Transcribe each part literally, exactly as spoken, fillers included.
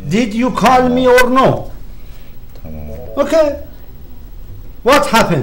Did you call me or no? Okay. What happened?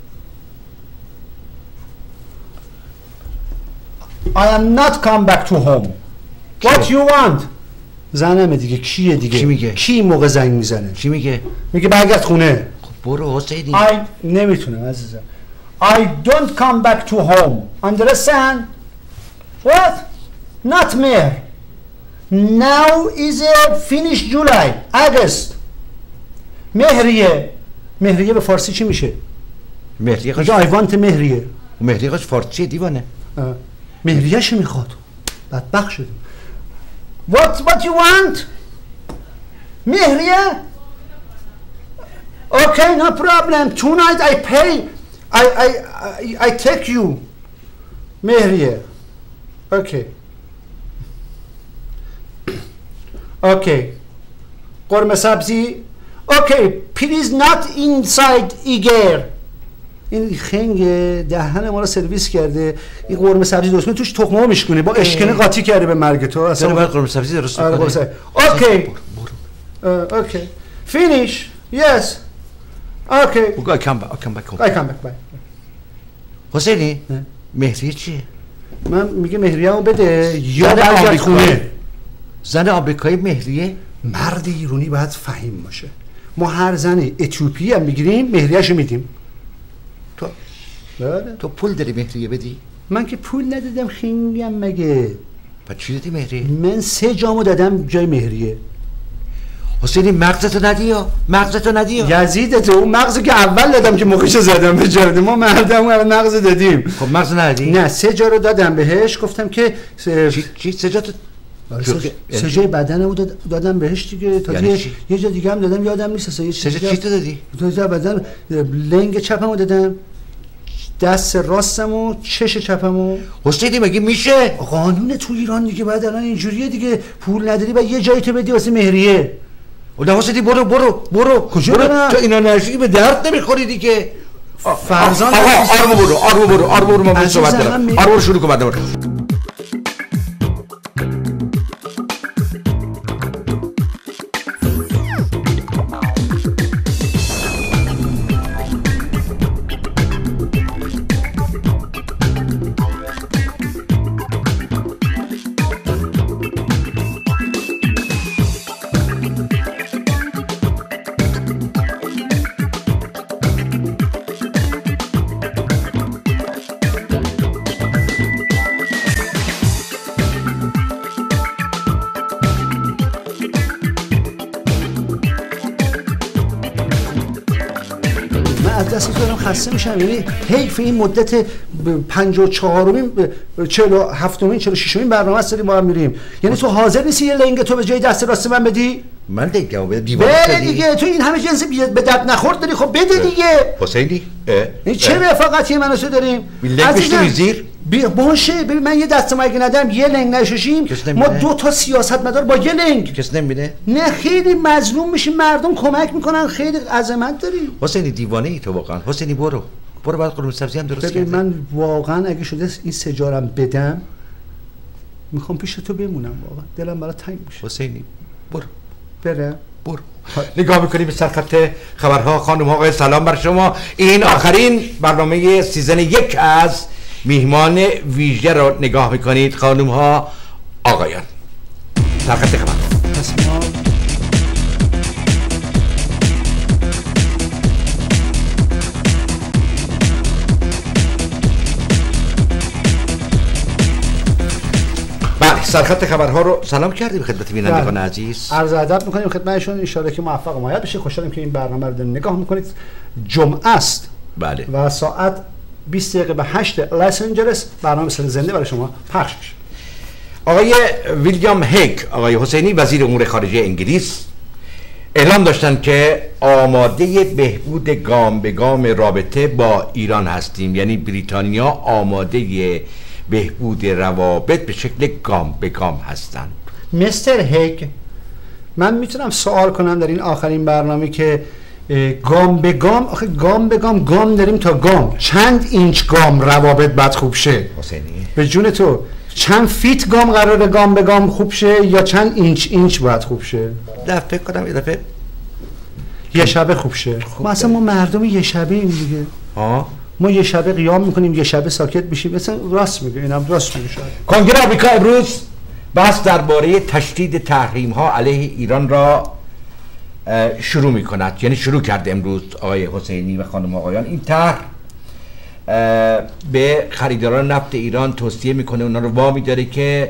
I am not come back to home. What you want? زنمه دیگه. کیه دیگه؟ چی میگه؟ کی موقع زنگ میزنه؟ چی میگه؟ میگه برگرد خونه. خب برو حسینی. I نمیتونم عزیزم. I don't come back to home. Understand? What? Not Mehr. Now is a finish July. August. مهریه. مهریه به فارسی چی میشه؟ مهریه میگه I want مهریه. مهریه قاش فارسی دیوانه. مهریه‌شو میخواد. بدبخت شدیم. What what you want? مهریه؟ Okay, no problem. Tonight I pay. I I I, I take you. مهریه. Okay. Okay. قرمه سبزی. Okay, please not inside ایگر. این خنگ دهن ما رو سرویس کرده. این قرمه سبزی درست کنه توش تخمه میشکنه با اشکنه قاطی کرده به مرگ تو. اصلا باید قرمه سبزی درست کنه. Okay. Okay. Finish. Yes. Okay. I come back. I come back home. I come back. Bye. حسینی مهریه چیه؟ من میگه مهریه‌مو بده یا برگرد خونه. زن آمریکایی مهریه؟ مرد ایرانی باید فهیم باشه. ما هر زن اتیوپی هم میگیریم مهریه‌شو میدیم. تو بله. تو پول داری مهریه بدی؟ من که پول ندادم خنگم مگه. پس چی دادی مهریه؟ من سه جامو دادم جای مهریه. حسینی مغزتو ندی یا مغزتو ندی یا یزیدت اون مغزو که اول دادم که موقعش زدم به جرده ما مردم اون مغز دادیم. خب مغز ندادی؟ نه سه جا رو دادم بهش گفتم که س... چی چی سه جا تو سه جای بدنمو دادم بهش دیگه. تا یعنی یه جا دیگه هم دادم یادم نیست. سه جا چی تو دادی؟ دو جا بدن لنگ چپمو دادم، دست راستمو، چش چپمو. حسینی مگه میشه؟ قانون تو ایران دیگه بعد الان اینجوریه دیگه. پول نداری بعد یه جایی تو بدی واسه مهریه. و حسینی برو برو برو کجا برم؟ تو اینا انرژی به درد نمیخوری دیگه. فرزان آقا آروم برو آروم برو آروم برو من صحبت دارم. آروم برو شروع کن بعد برو. دست دارم خسته میشم. یعنی حیف این مدت پنجاه و چهارمین چهل و هفتمین چهل و ششمین برنامه است داریم با هم میریم. یعنی تو حاضر نیستی یه لنگ تو به جای دست راست من بدی؟ من دیگه بده دیوار بده دیگه. تو این همه جنس به درد نخورد داری. خب بده دیگه. حسینی این چه رفاقتی من و تو داریم؟ لنگ بشتی زیر باشه. ببین من یه دست ما اگه ندم یه لنگ نشوشیم ما دو تا سیاستمدار با یه لنگ. کس نمیبینه؟ نه خیلی مظلوم میشیم. مردم کمک میکنن. خیلی عظمت داریم. حسینی دیوانه ای تو واقعا. حسینی برو برو بعد قرمه سبزی هم درست ببین من واقعا اگه شده این سجارم بدم میخوام پیش تو بمونم. واقعا دلم برات تنگ میشه. حسینی برو برم. برو. نگاه میکنیم به سرخط خبرها. خانم ها آقای سلام بر شما. این آخرین برنامه سیزن یک از میهمان ویژه رو نگاه میکنید خانم ها آقایان. سرخط خبر. بله سرخط خبرها رو سلام کردیم خدمت بینندگان عزیز. عرض ادب میکنیم خدمتشون. ان شاءالله که موفق و مایل بشه. خوشحالم که این برنامه رو نگاه میکنید. جمعه است. بله. و ساعت بیست دقیقه به هشت لس آنجلس برنامه مثل زنده برای شما پخش میشه. آقای ویلیام هیگ آقای حسینی وزیر امور خارجه انگلیس اعلام داشتن که آماده بهبود گام به گام رابطه با ایران هستیم. یعنی بریتانیا آماده بهبود روابط به شکل گام به گام هستند. مستر هیگ من میتونم سوال کنم در این آخرین برنامه که گام به گام، آخه گام به گام گام داریم تا گام چند اینچ گام روابط بد خوب شه؟ حسینی به جون تو چند فیت گام قراره گام به گام خوب شه یا چند اینچ اینچ باید خوب شه؟ دفعه فکر کنم یه دفعه یه شبه خوب شه. ما اصلا ما مردم یه شبه ایم دیگه. ها ما یه شبه قیام میکنیم، یه شبه ساکت میشیم. مثلا راست میگه، اینم راست میگه. کنگره آمریکا امروز بحث درباره تشدید تحریم ها علیه ایران را شروع میکند. یعنی شروع کرده امروز آقای حسینی و خانم آقایان. این طرح به خریداران نفت ایران توصیه میکنه، اونا رو وامی داره که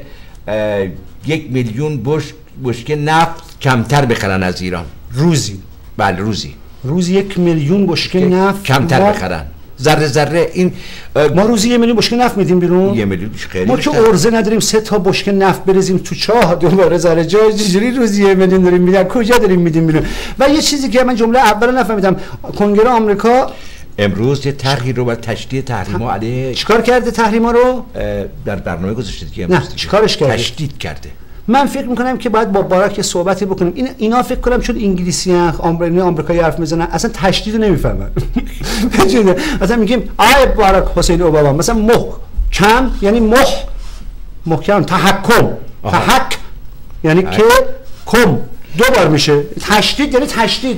یک میلیون بشک بشکه نفت کمتر بخرن از ایران روزی. بله روزی. روزی یک میلیون بشکه نفت کمتر ما... بخرن. ذره ذره این ما روزی یک میلیون بشکه نفت میدیم بیرون. یه میلیون خیلی ما که ارزه نداریم سه تا بشکه نفت بریزیم تو چاه دوباره ذره جای چجوری روزی یک میلیون داریم میدیم؟ کجا داریم میدیم بیرون؟ و یه چیزی که من جمله اول نفهمیدم، کنگره آمریکا امروز یه طرحی رو برای تشدید تحریم‌ها علیه چیکار کرده؟ تحریم‌ها رو در برنامه گذاشته دیگه. امروز نه چیکارش کرده؟ تشدید کرده. من فکر میکنم که باید با باراک صحبتی بکنیم. این اینا فکر کنم چون انگلیسی ان آمریکایی آمریکایی حرف میزنن اصلا تشدید رو نمیفهمن. مثلا میگیم آی باراک حسین اوباما، مثلا محکم یعنی مح محکم تحکم تحک یعنی که کم دو بار میشه. تشدید یعنی تشدید.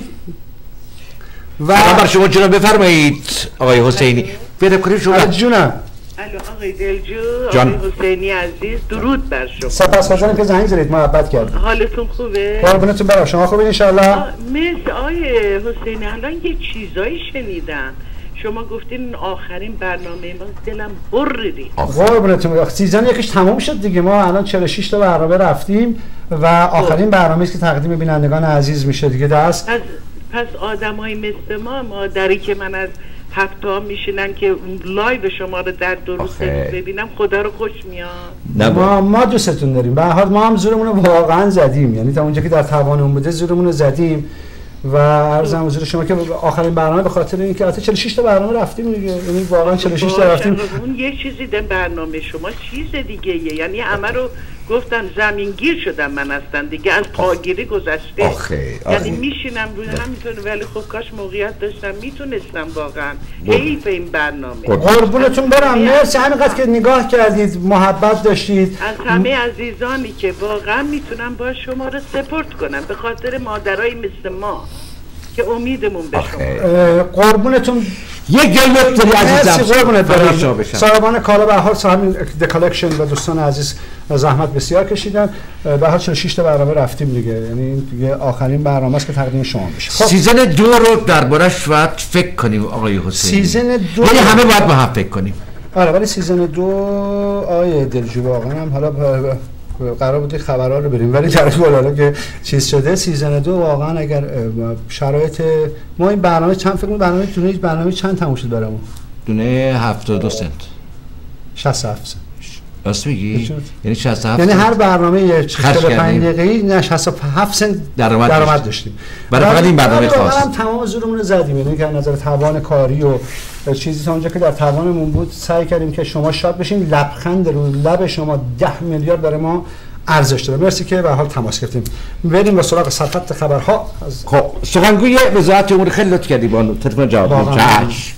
و بر شما جناب بفرمایید آقای حسینی. بده کنیم شما. جونم. الو آقای دلجو، آقای حسینی عزیز، درود بر شما. سپاسگزارم که زنگ زدید، محبت کردید. حالتون خوبه؟ قربونتون برم. شما خوبید ان شاء الله؟ مرسی آقای حسینی. الان یه چیزایی شنیدم. شما گفتین آخرین برنامه ما دلم بریدی. قربونتون برم. سیزن یکیش تموم شد دیگه. ما الان چهل و شش تا برنامه رفتیم و آخرین برنامه است که تقدیم بینندگان عزیز میشه دیگه. دست پس پس آدمای مثل ما، مادری که من از هفته ها میشینن که لایو شما رو در دو روز ببینم، خدا رو خوش میاد. ما ما دوستتون داریم. به هر حال ما هم زورمون رو واقعا زدیم، یعنی تا اونجا که در توانمون بوده زورمون رو زدیم و عرضم حضور شما که آخرین برنامه به خاطر اینکه البته چهل و شش تا برنامه رفتیم دیگه، یعنی واقعا چهل و شش تا رفتیم. اون یه چیزی در برنامه شما چیز دیگه ایه. یعنی همه رو گفتن زمینگیر شدم من هستن دیگه، از پاگیری گذشته. آخه یعنی میشینم روی همینطور، ولی خب کاش موقعیت داشتم میتونستم واقعا. حیف این برنامه. قربونتون برم. مرسی همینقدر که نگاه کردید، محبت داشتید. از همه عزیزانی که واقعا میتونم با شما رو سپورت کنم به خاطر مادرای مثل ما که امیدمون به شما. قربونتون. یک گلوت داری عزیزم. قربونت برم. صاحبان کالا به هر حال صاحب د کالکشن و دوستان عزیز زحمت بسیار کشیدن. به هر چهل و شش تا برنامه رفتیم دیگه، یعنی دیگه آخرین برنامه است که تقدیم شما میشه. خب سیزن دو رو دربارش باید فکر کنیم آقای حسینی. سیزن دو یعنی همه باید با هم فکر کنیم. آره ولی سیزن دو آیه دلجو واقعا هم حالا قرار بود خبرها رو بریم، ولی در کل حالا که چیز شده سیزن دو واقعا اگر شرایط ما این برنامه چند فکر کنم برنامه دونه برنامه چند تموم شد برامون؟ دونه هفتاد و دو سنت. شصت و هفت سنت. راست میگی؟ یعنی شصت و هفت یعنی هر برنامه چهل و پنج دقیقه‌ای نه شصت و هفت سنت درآمد داشتیم. داشتیم. برای فقط این برنامه خاص. ما هم تمام زورمون رو زدیم، یعنی که از نظر توان کاری و چیزی تا اونجا که در توانمون بود سعی کردیم که شما شاد بشین. لبخند رو لب شما ده میلیارد برای ما ارزش داره. مرسی که به حال تماس گرفتیم. بریم به سراغ سرخط خبرها. خب سخنگوی وزارت امور خیلی لطف کردی بانو تلفن جواب چش.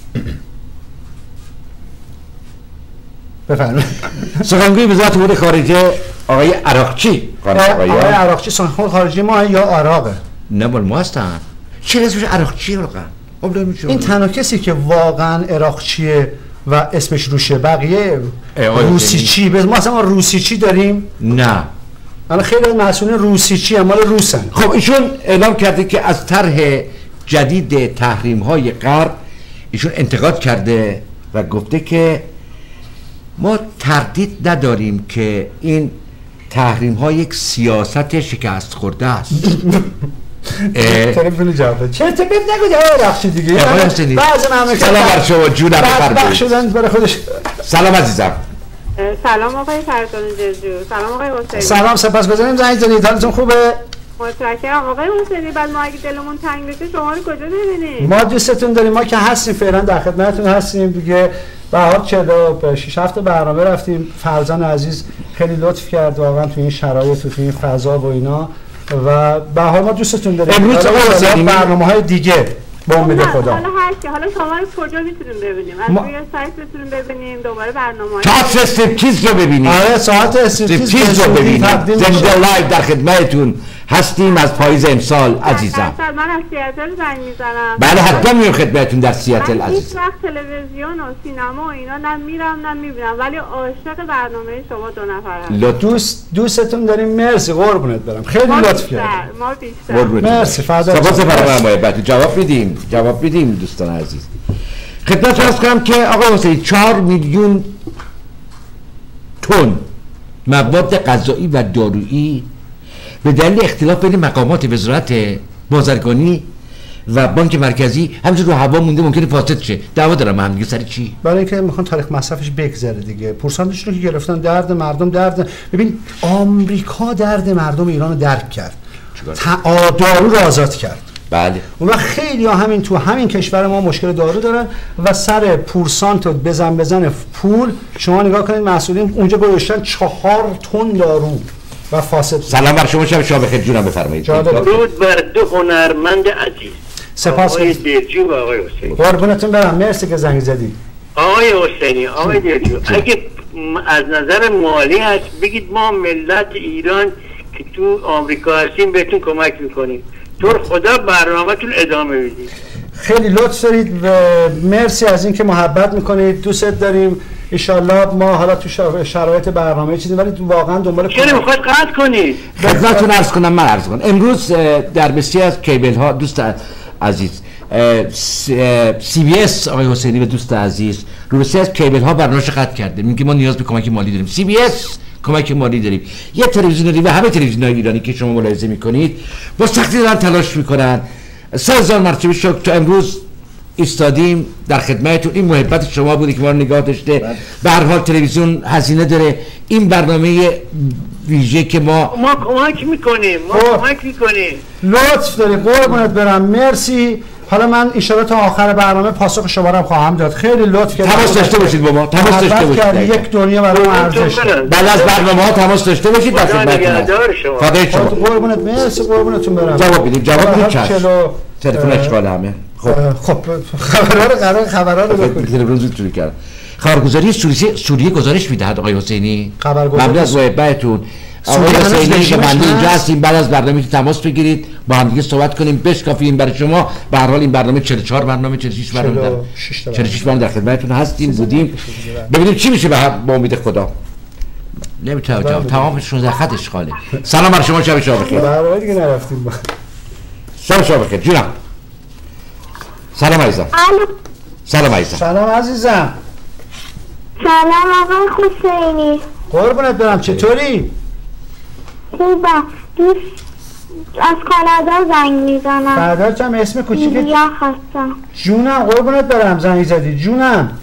بفرمایید. سخنگوی وزارت امور خارجه آقای عراقچی. آقای عراقچی سخنگوی خارجه ما یا عراقه؟ نه مال ما هستن. چرا اسمش عراقچی واقعا؟ این تنها کسی که واقعا عراقچیه و اسمش روشه، بقیه روسیچی. ما اصلا روسیچی داریم؟ نه. الان خیلی از مسئولین روسیچی هم مال روسن. خب ایشون اعلام کرده که از طرح جدید تحریم های غرب ایشون انتقاد کرده و گفته که ما تردید نداریم که این تحریم ها یک سیاست شکست خورده است. تلفن جواب چه تو ببین نگو آقای رخشی دیگه. بعضی مملکت سلام بر شما جونم بفرمایید. شدن برای خودش. سلام عزیزم. سلام آقای فرزان دلجو. سلام آقای حسینی. سلام سپاسگزاریم زنگ زدید. حالتون خوبه؟ متشکرم آقای حسینی. بعد ما اگه دلمون تنگ بشه شما رو کجا ببینیم؟ ما دوستتون داریم. ما که هستیم فعلا در خدمتتون هستیم دیگه. به هر حال چهل و شش هفته برنامه رفتیم. فرزان عزیز خیلی لطف کرد واقعا تو این شرایط و تو این فضا و اینا و به هر حال ما دوستتون داریم. امروز آقای حسینی برنامه‌های دیگه با امید خدا. حالا هر کی، حالا شما رو کجا میتونیم ببینیم؟ از ما... روی سایت میتونیم ببینیم دوباره برنامه ساعت استریپتیز رو ببینیم. آره ساعت استریپتیز رو ببینیم. زنده لایو در خدمتتون هستیم از پاییز امسال عزیزم. من از سیاتل زنگ میزنم. بله حتما میام خدمتتون در سیاتل عزیز. من هیچ وقت تلویزیون و سینما و اینا نه میرم نه میبینم، ولی عاشق برنامه شما دو نفر هستم. دوست دوستتون داریم. مرسی قربونت برم. خیلی لطف کردید. ما بیشتر. مرسی فضا. سپاس فرمایید. جواب میدیم. جواب میدیم دوستان عزیز. خدمتتون عرض کنم که آقا حسینی چهار میلیون تن مواد غذایی و دارویی به دلیل اختلاف بین مقامات وزارت بازرگانی و بانک مرکزی همینجور رو هوا مونده، ممکنه فاسد شه. دعوا دارم هم دیگه سر چی؟ برای اینکه میخوان تاریخ مصرفش بگذره دیگه. پورسانتش رو که گرفتن درد مردم درد. ببین آمریکا درد مردم ایران رو درک کرد. دارو رو آزاد کرد. بله. اون وقت خیلی ها همین تو همین کشور ما مشکل دارو دارن و سر پورسانت و بزن بزن پول شما نگاه کنید مسئولین اونجا گذاشتن چهار تن دارو و فاسد. سلام بر شما، شب شما بخیر. جونم بفرمایید. درود بر دو هنرمند عزیز. سپاس. آقای دلجو و آقای حسینی. قربونتون برم. مرسی که زنگ زدی. آقای حسینی، آقای دلجو، اگه از نظر مالی هست بگید ما ملت ایران که تو آمریکا هستیم بهتون کمک میکنیم. تو خدا برنامه‌تون ادامه بدید. خیلی لطف دارید و مرسی از اینکه محبت میکنید. دوست داریم. ان ما حالا تو شرایط برنامه چیزی ولی واقعا دنبال چرا میخواد قطع کنید؟ خدمتتون عرض کنم من عرض کنم امروز در بسیاری از کیبل ها دوست عزیز سی بی اس آقای حسینی و دوست عزیز رو بسیاری از کیبل ها برنامه‌اش قطع کرده. میگه ما نیاز به کمک مالی داریم. سی بی اس کمک مالی داریم. یه تلویزیون داریم و همه تلویزیون‌های ایرانی که شما ملاحظه میکنید با سختی دارن تلاش میکنن. سه هزار مرتبه شکر تا امروز ایستادیم در خدمتتون. این محبت شما بودی که ما رو نگاه داشته. به هر حال تلویزیون هزینه داره. این برنامه ویژه که ما ما کمک میکنیم ما کمک میکنیم. لطف داری قربونت برم. مرسی. حالا من اشاره تا آخر برنامه پاسخ شما رو خواهم داد. خیلی لطف کردید. تماس داشته باشید با ما. تماس داشته باشید. یک دنیا برای ارزش. بعد از برنامه ها تماس داشته باشید در خدمتتون. خدای شما. قربونت مرسی. قربونتون برم. جواب بدید. جواب بدید. تلفن اشغال همه. خب خب خبرها رو قرار خبرها رو بکنید. تلویزیون توی کرد. خبرگزاری سوریه سوریه گزارش میدهد آقای حسینی. ممنون از محبتتون. آقای حسینی که من اینجا هستیم بعد از برنامه که تماس بگیرید با هم دیگه صحبت کنیم بشکافیم برای شما. به هر حال این برنامه چهل و چهار برنامه چهل و شش برنامه در چهل و شش برنامه در خدمتتون هستیم بودیم. ببینیم چی میشه با امید خدا. نمیتونم جواب تمام شونزده خط اشغاله. سلام بر شما، شب شما بخیر. برنامه دیگه نرفتیم. شب شما بخیر. جونم. سلام عزیزم. سلام عزیزم. سلام عزیزم. سلام آقای حسینی. قربونت برم. چطوری؟ خوبه. دوست از کانادا زنگ میزنم. بعدا چم اسم کوچیک ایلیا هستم. جونم قربونت برم. زنگ زدی جونم.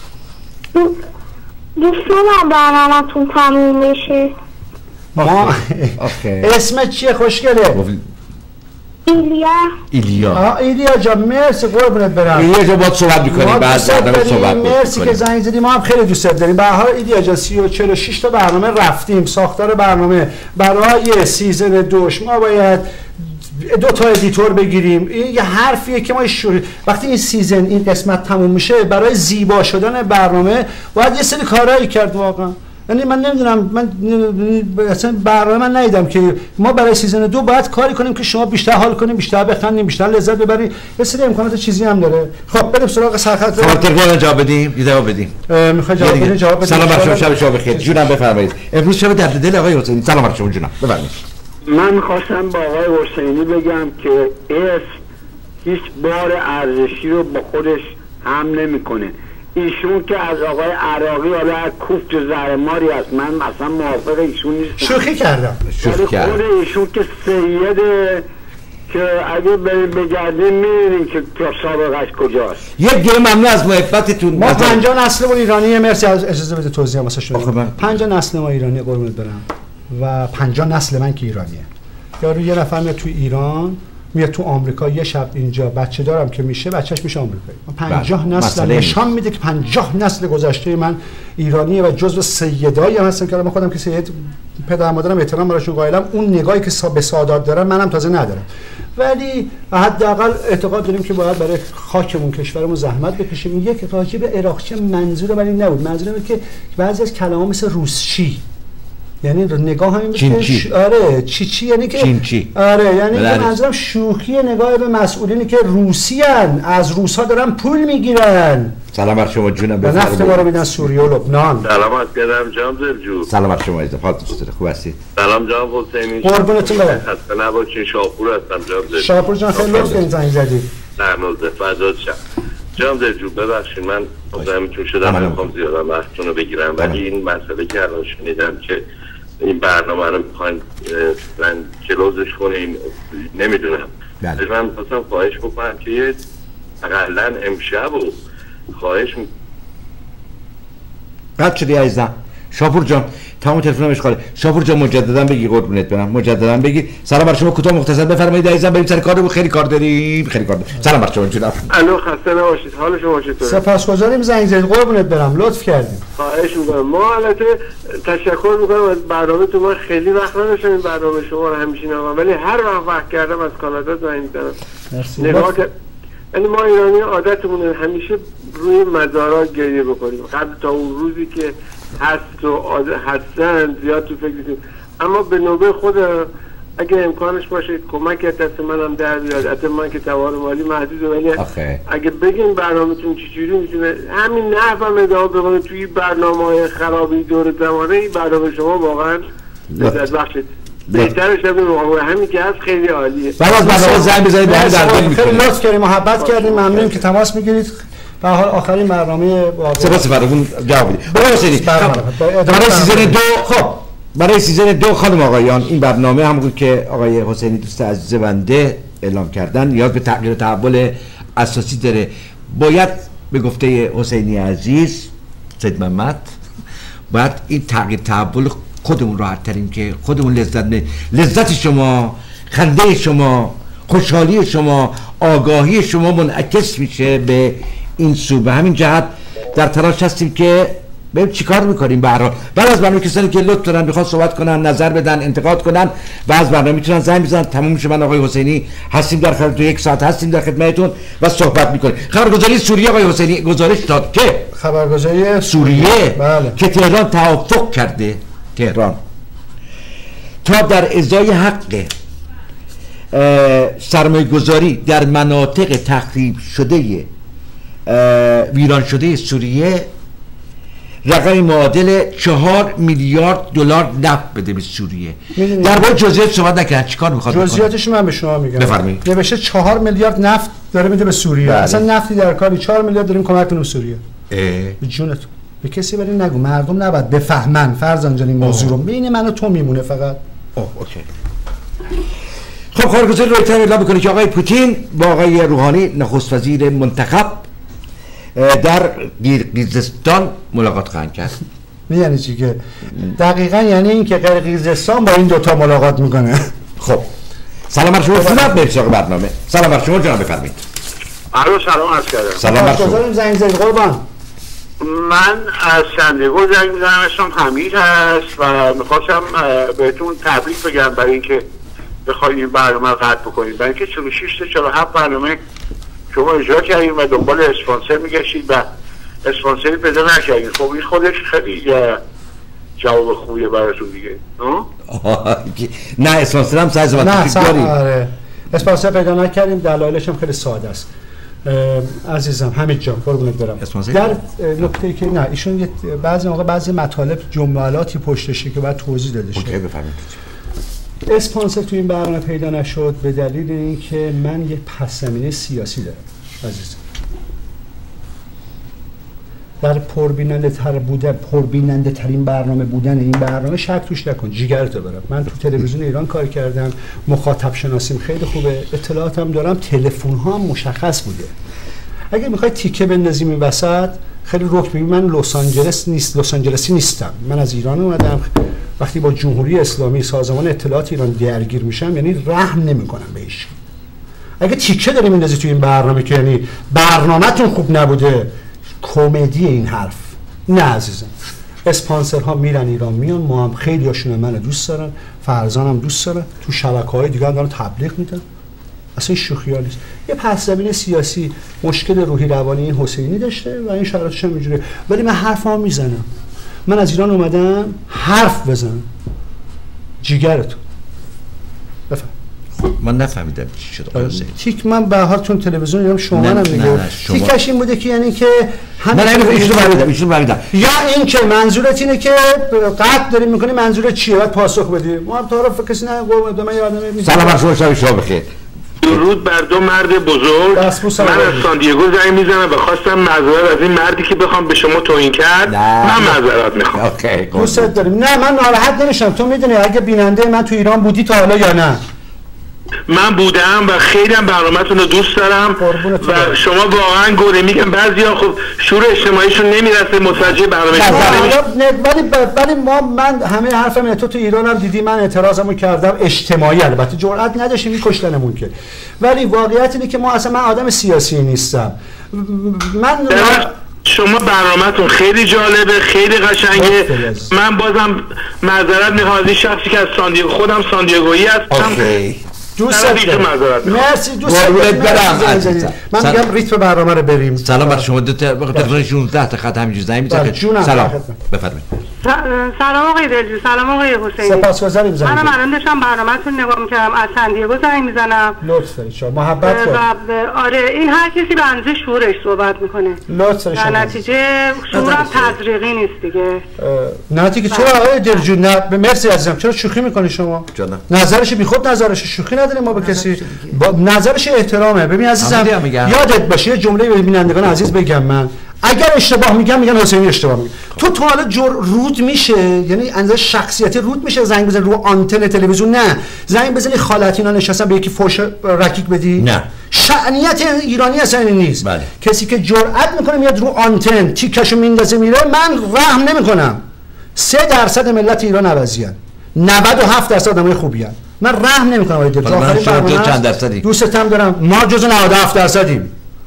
دوست دارم برنامه‌تون تموم بشه. ما اسمت چیه خوشگله؟ ایلیا. ایلیا. آه ایلیا جان مرسی قربونت برم. ایلیا جان باید صحبت می‌کنیم بعد برنامه صحبت می‌کنیم. مرسی که زنگ زدی. ما هم خیلی دوستت داریم. به هر حال ایلیا جان سی و چهل و شش تا برنامه رفتیم. ساختار برنامه برای سیزن دوش ما باید دو تا ادیتور بگیریم. این یه حرفیه که ما شروع وقتی این سیزن این قسمت تموم میشه برای زیبا شدن برنامه باید یه سری کارهایی کرد واقعا. یعنی من نمیدونم من اصلا برنامه من ندیدم که ما برای سیزن دو باید کاری کنیم که شما بیشتر حال کنیم، بیشتر بخندیم، بیشتر لذت ببرید. یه سری امکانات چیزی هم داره. خب بریم سراغ سرخط. خب تلفن جواب بدیم. یه جواب بدیم. میخوای جواب بدیم؟ جواب بدیم. سلام بر شما، شب شما بخیر. جونم بفرمایید. امروز شب درد دل آقای حسینی. سلام بر شما جونم. بفرمایید. من خواستم با آقای حسینی بگم که اسم هیچ بار ارزشی رو با خودش هم نمیکنه. ایشون که از آقای عراقی حالا کوفت و زهرماری است، من مثلا موافق ایشون نیستم. شوخی کردم. شوخی کردم. خود ایشون که سیده که اگه بگردیم میبینیم که سابقش کجاست. یک گره ممنون از محبتتون. ما پنجاه نسلمون ایرانیه. مرسی از اجازه بده توضیح واسه شما. پنجاه نسل ما ایرانی قربونت برم و پنجاه نسل من که ایرانیه. یارو یه نفر میاد تو ایران میاد تو آمریکا یه شب اینجا بچه دارم که میشه بچهش میشه آمریکایی. پنجاه نسل نشان میده که پنجاه نسل گذشته من ایرانیه و جزو سیدایی هم هستم که من خودم که سید پدر مادرم احترام براشون قائلم. اون نگاهی که به سادات دارم منم تازه ندارم ولی حداقل اعتقاد داریم که باید برای خاکمون کشورمون زحمت بکشیم. یک راجع به عراقچی منظور ولی نبود، منظورم اینه که بعضی از کلمات مثل روسچی یعنی نگاه همین چین چی ش... آره چی چی یعنی که چین چی آره یعنی که منظورم شوخی نگاه به مسئولینی که روسی ان، از روس‌ها دارن پول میگیرن. سلام بر شما جونم، به نفت ما رو میدن سوریه و لبنان. سلامت گردم جناب دلجو. سلام بر شما عزیزم، حالتون چطوره؟ خوب هستید؟ سلام جناب حسینی. قربونتون برم. خسته نباشید. شاپور هستم جناب دلجو. شاپور جان خیلی لطف کردین زنگ زدید. نرمازه فدات شم. جناب دلجو ببخشید من مزاحمتون شدم، نمیخوام زیاد وقتتون رو بگیرم، ولی این مسئله که الان شنیدم که این برنامه رو میخواین من کلوزش کنیم نمیدونم. بله. من میخواستم خواهش بکنم که یه اقلن امشب و خواهش میکنم. قد شدی عزیزم. شاپور جان تمام تلفنم اشغاله. شاپور جان مجددا بگی قربونت برم، مجددا بگی. سلام بر شما، کوتاه مختصر بفرمایید عزیزم، بریم سر کار. خیلی کار داریم، خیلی کار داریم. سلام بر شما جناب. الو خسته نباشید، حال شما چطوره؟ سپاسگزاریم زنگ زدید قربونت برم، لطف کردید. خواهش میکنم. ما البته تشکر میکنم از برنامه‌تون، من خیلی وقت نداشتم این برنامه شما رو همیشه نمیدونم، ولی هر وقت وقت کردم از کانادا زنگ میزنم. مرسی. نگاه کرد یعنی ما ایرانی عادتمونه همیشه روی مزارات گریه بکنیم قبل تا اون روزی که هست و هستن زیاد تو فکریم، اما به نوبه خود اگه امکانش باشه کمک دست منم در بیاد. حتی من که توان مالی محدوده، ولی اگه بگین برنامه‌تون چجوری میتونه همین نحو هم ادامه بکنه توی برنامه‌های خرابی دور زمانه، این برنامه شما واقعا لذت بخشه. بهترش هم همین که هست خیلی عالیه. بعد از برنامه زنگ بزنید به در دل می‌کنید. خیلی لطف کردید، محبت کردید، ممنونیم که تماس میگیرید. به حال آخرین برنامه واقعا سپاس فرمون جواب بدید. برای حسینی برای سیزن دو خب برای سیزن دو خانم آقایان این برنامه همون که آقای حسینی دوست عزیز بنده اعلام کردن نیاز به تغییر و تحول اساسی داره. باید به گفته حسینی عزیز سید محمد باید این تغییر تحول خودمون راحت ترین که خودمون لذت نه. لذت شما، خنده شما، خوشحالی شما، آگاهی شما منعکس میشه به این سو. به همین جهت در تلاش هستیم که ببین چیکار میکنیم. به هر حال بعد از برنامه کسانی که لطف دارن میخوان صحبت کنن، نظر بدن، انتقاد کنن و از برنامه میتونن زنگ بزنن. تموم میشه. من آقای حسینی هستیم در خدمت، یک ساعت هستیم در خدمتتون و صحبت میکنیم. خبرگزاری سوریه آقای حسینی گزارش داد که خبرگزاری سوریه بله. که تهران توافق کرده، تهران تا در ازای حق سرمایه گذاری در مناطق تخریب شده ویران شده سوریه رقم معادل چهار میلیارد دلار نفت بده به سوریه. در واقع جزئیات صحبت نکردن، چیکار میخواد بکنه؟ جزئیاتش من به شما میگم. بفرمایید. نوشته چهار میلیارد نفت داره میده به سوریه. بله. اصلا نفتی در کاری چهار میلیارد داریم کمک کنیم سوریه. به جونتون. به کسی ولی نگو، مردم نباید بفهمن فرزان جان این موضوع رو. بین من و تو میمونه فقط. اوه اوکی. خب خبرگزاری رویتر اعلام میکنه که آقای پوتین با آقای روحانی نخست وزیر منتخب در قرقیزستان ملاقات خواهند کرد. یعنی چی که دقیقاً یعنی این که قرقیزستان با این دوتا ملاقات میکنه. خب سلام بر شما جناب، بریم سراغ برنامه. سلام بر شما جناب، بفرمایید. الو سلام عرض کردم. سلام بر شما. زنگ زدید قربان. من از سندگو زنگ میزنم، اسمم حمید هست و میخواستم بهتون تبریک بگم برای اینکه بخواید این برنامه رو قطع بکنید، برای اینکه چهل و شش تا چهل و هفت برنامه شما اجرا کردید و دنبال اسپانسر میگشتید و اسپانسری پیدا نکردید. خب این خودش خیلی جواب خوبیه براتون دیگه. نه اسپانسر هم سایز و نه داریم. آره اسپانسر پیدا نکردیم، دلایلش هم خیلی ساده است. عزیزم حمید جان قربونت برم. در نکته که نه ایشون بعضی موقع بعضی مطالب جملاتی پشتشه که باید توضیح داده شه. اوکی بفرمایید. اسپانسر تو این برنامه پیدا نشد به دلیل اینکه من یه پس‌زمینه سیاسی دارم عزیزم. در پربیننده تر بوده پربیننده ترین برنامه بودن این برنامه شک توش نکن، جیگرتو برم. من تو تلویزیون ایران کار کردم، مخاطب شناسیم خیلی خوبه، اطلاعاتم دارم، تلفن ها هم مشخص بوده. اگه میخوای تیکه بندازیم این وسط خیلی رک میگم من لس آنجلس نیست لس آنجلسی نیستم، من از ایران اومدم. وقتی با جمهوری اسلامی سازمان اطلاعات ایران درگیر میشم یعنی رحم نمیکنم بهش. اگه تیکه داریم میندازی تو این برنامه که یعنی برنامه‌تون خوب نبوده، کمدی این حرف نه عزیزم. اسپانسرها میرن ایران میان، ما هم خیلی هاشون منو دوست دارن، فرزانم دوست داره، تو شبکه‌های دیگه هم دارن تبلیغ میدن. اصلا شوخی‌ها نیست. یه پس زمینه سیاسی مشکل روحی روانی این حسینی داشته و این شرایطش هم اینجوریه، ولی من حرفام میزنم. من از ایران اومدم حرف بزنم. جیگرتون بفهم. من نفهمیدم چی شد آقای حسینی. تیک من به هر چون تلویزیون دیدم شما منم دیگه. تیکش این بوده که یعنی که همین نه ایشون فهمیدم ایشون فهمیدم یا این که منظورت اینه که قطع داریم میکنی منظورت چیه بعد پاسخ بدی. ما هم تعارف کسی نه قربون من یادم میاد. سلام بر شما، شب شما بخیر. درود بر دو مرد بزرگ. من از ساندیگو زنگ میزنم و خواستم معذرت از این مردی که بخوام به شما توهین کرد. من معذرت میخوام. اوکی. دوست داریم. نه من ناراحت نمیشم. تو میدونی اگه بیننده من تو ایران بودی تا حالا یا نه؟ من بودم و خیلی هم برنامه‌تون رو دوست دارم و شما واقعا گوره میگم بعضیا خب شور اجتماعیشون نمیرسه متوجه برنامه ولی ولی ما من همه حرفم اینه. تو تو ایران هم دیدی من اعتراضمو کردم اجتماعی، البته جرئت نداشتیم میکشتنمون که، ولی واقعیت اینه که ما اصلا من آدم سیاسی نیستم. من شما برنامه‌تون خیلی جالبه، خیلی قشنگه. من بازم معذرت میخوام از این شخصی که از ساندیگو خودم ساندیگویی هستم. دوست دارم. مرسی دوست دارم. من میگم ریتم برنامه رو بریم. سلام بر شما. دو تا تلفن شانزده تا خط همینجوری زنگ میزنید. سلام. بفرمایید. سلام آقای دلجو. سلام آقای حسینی. سپاسگزاریم. زنگ منم الان داشتم برنامه‌تون نگاه می‌کردم، از ساندیگو زنگ میزنم. لطف دارید شما محبت کنید. آره این هر کسی به اندازه شعورش صحبت میکنه. لطف دارید شما. در نتیجه شعورم تزریقی نیست دیگه. نه دیگه چرا آقای دلجو؟ نه مرسی عزیزم. چرا شوخی میکنی شما؟ نظرش بیخود نظرش شوخی نداریم ما به کسی. با نظرش احترامه. ببین عزیزم یادت باشه یه جمله به بینندگان عزیز بگم، من اگر اشتباه میگم میگن حسینی اشتباه میگه. تو تا حالا جر رود میشه، یعنی اندازه شخصیتی رود میشه زنگ بزنی رو آنتن تلویزیون؟ نه. زنگ بزنی خالت اینا نشستن به یکی فوش رکیک بدی؟ نه. شأنیت ایرانی اصلا این نیست. بله. کسی که جرأت میکنه میاد رو آنتن تیکشو میندازه میره، من رحم نمیکنم. سه درصد ملت ایران عوضیان، نود و هفت درصد آدمای خوبیان. من رحم نمیکنم آقای دکتر. آخرین چند درصدی؟ دوستم دارم. ما جزو نود و هفت درصدیم.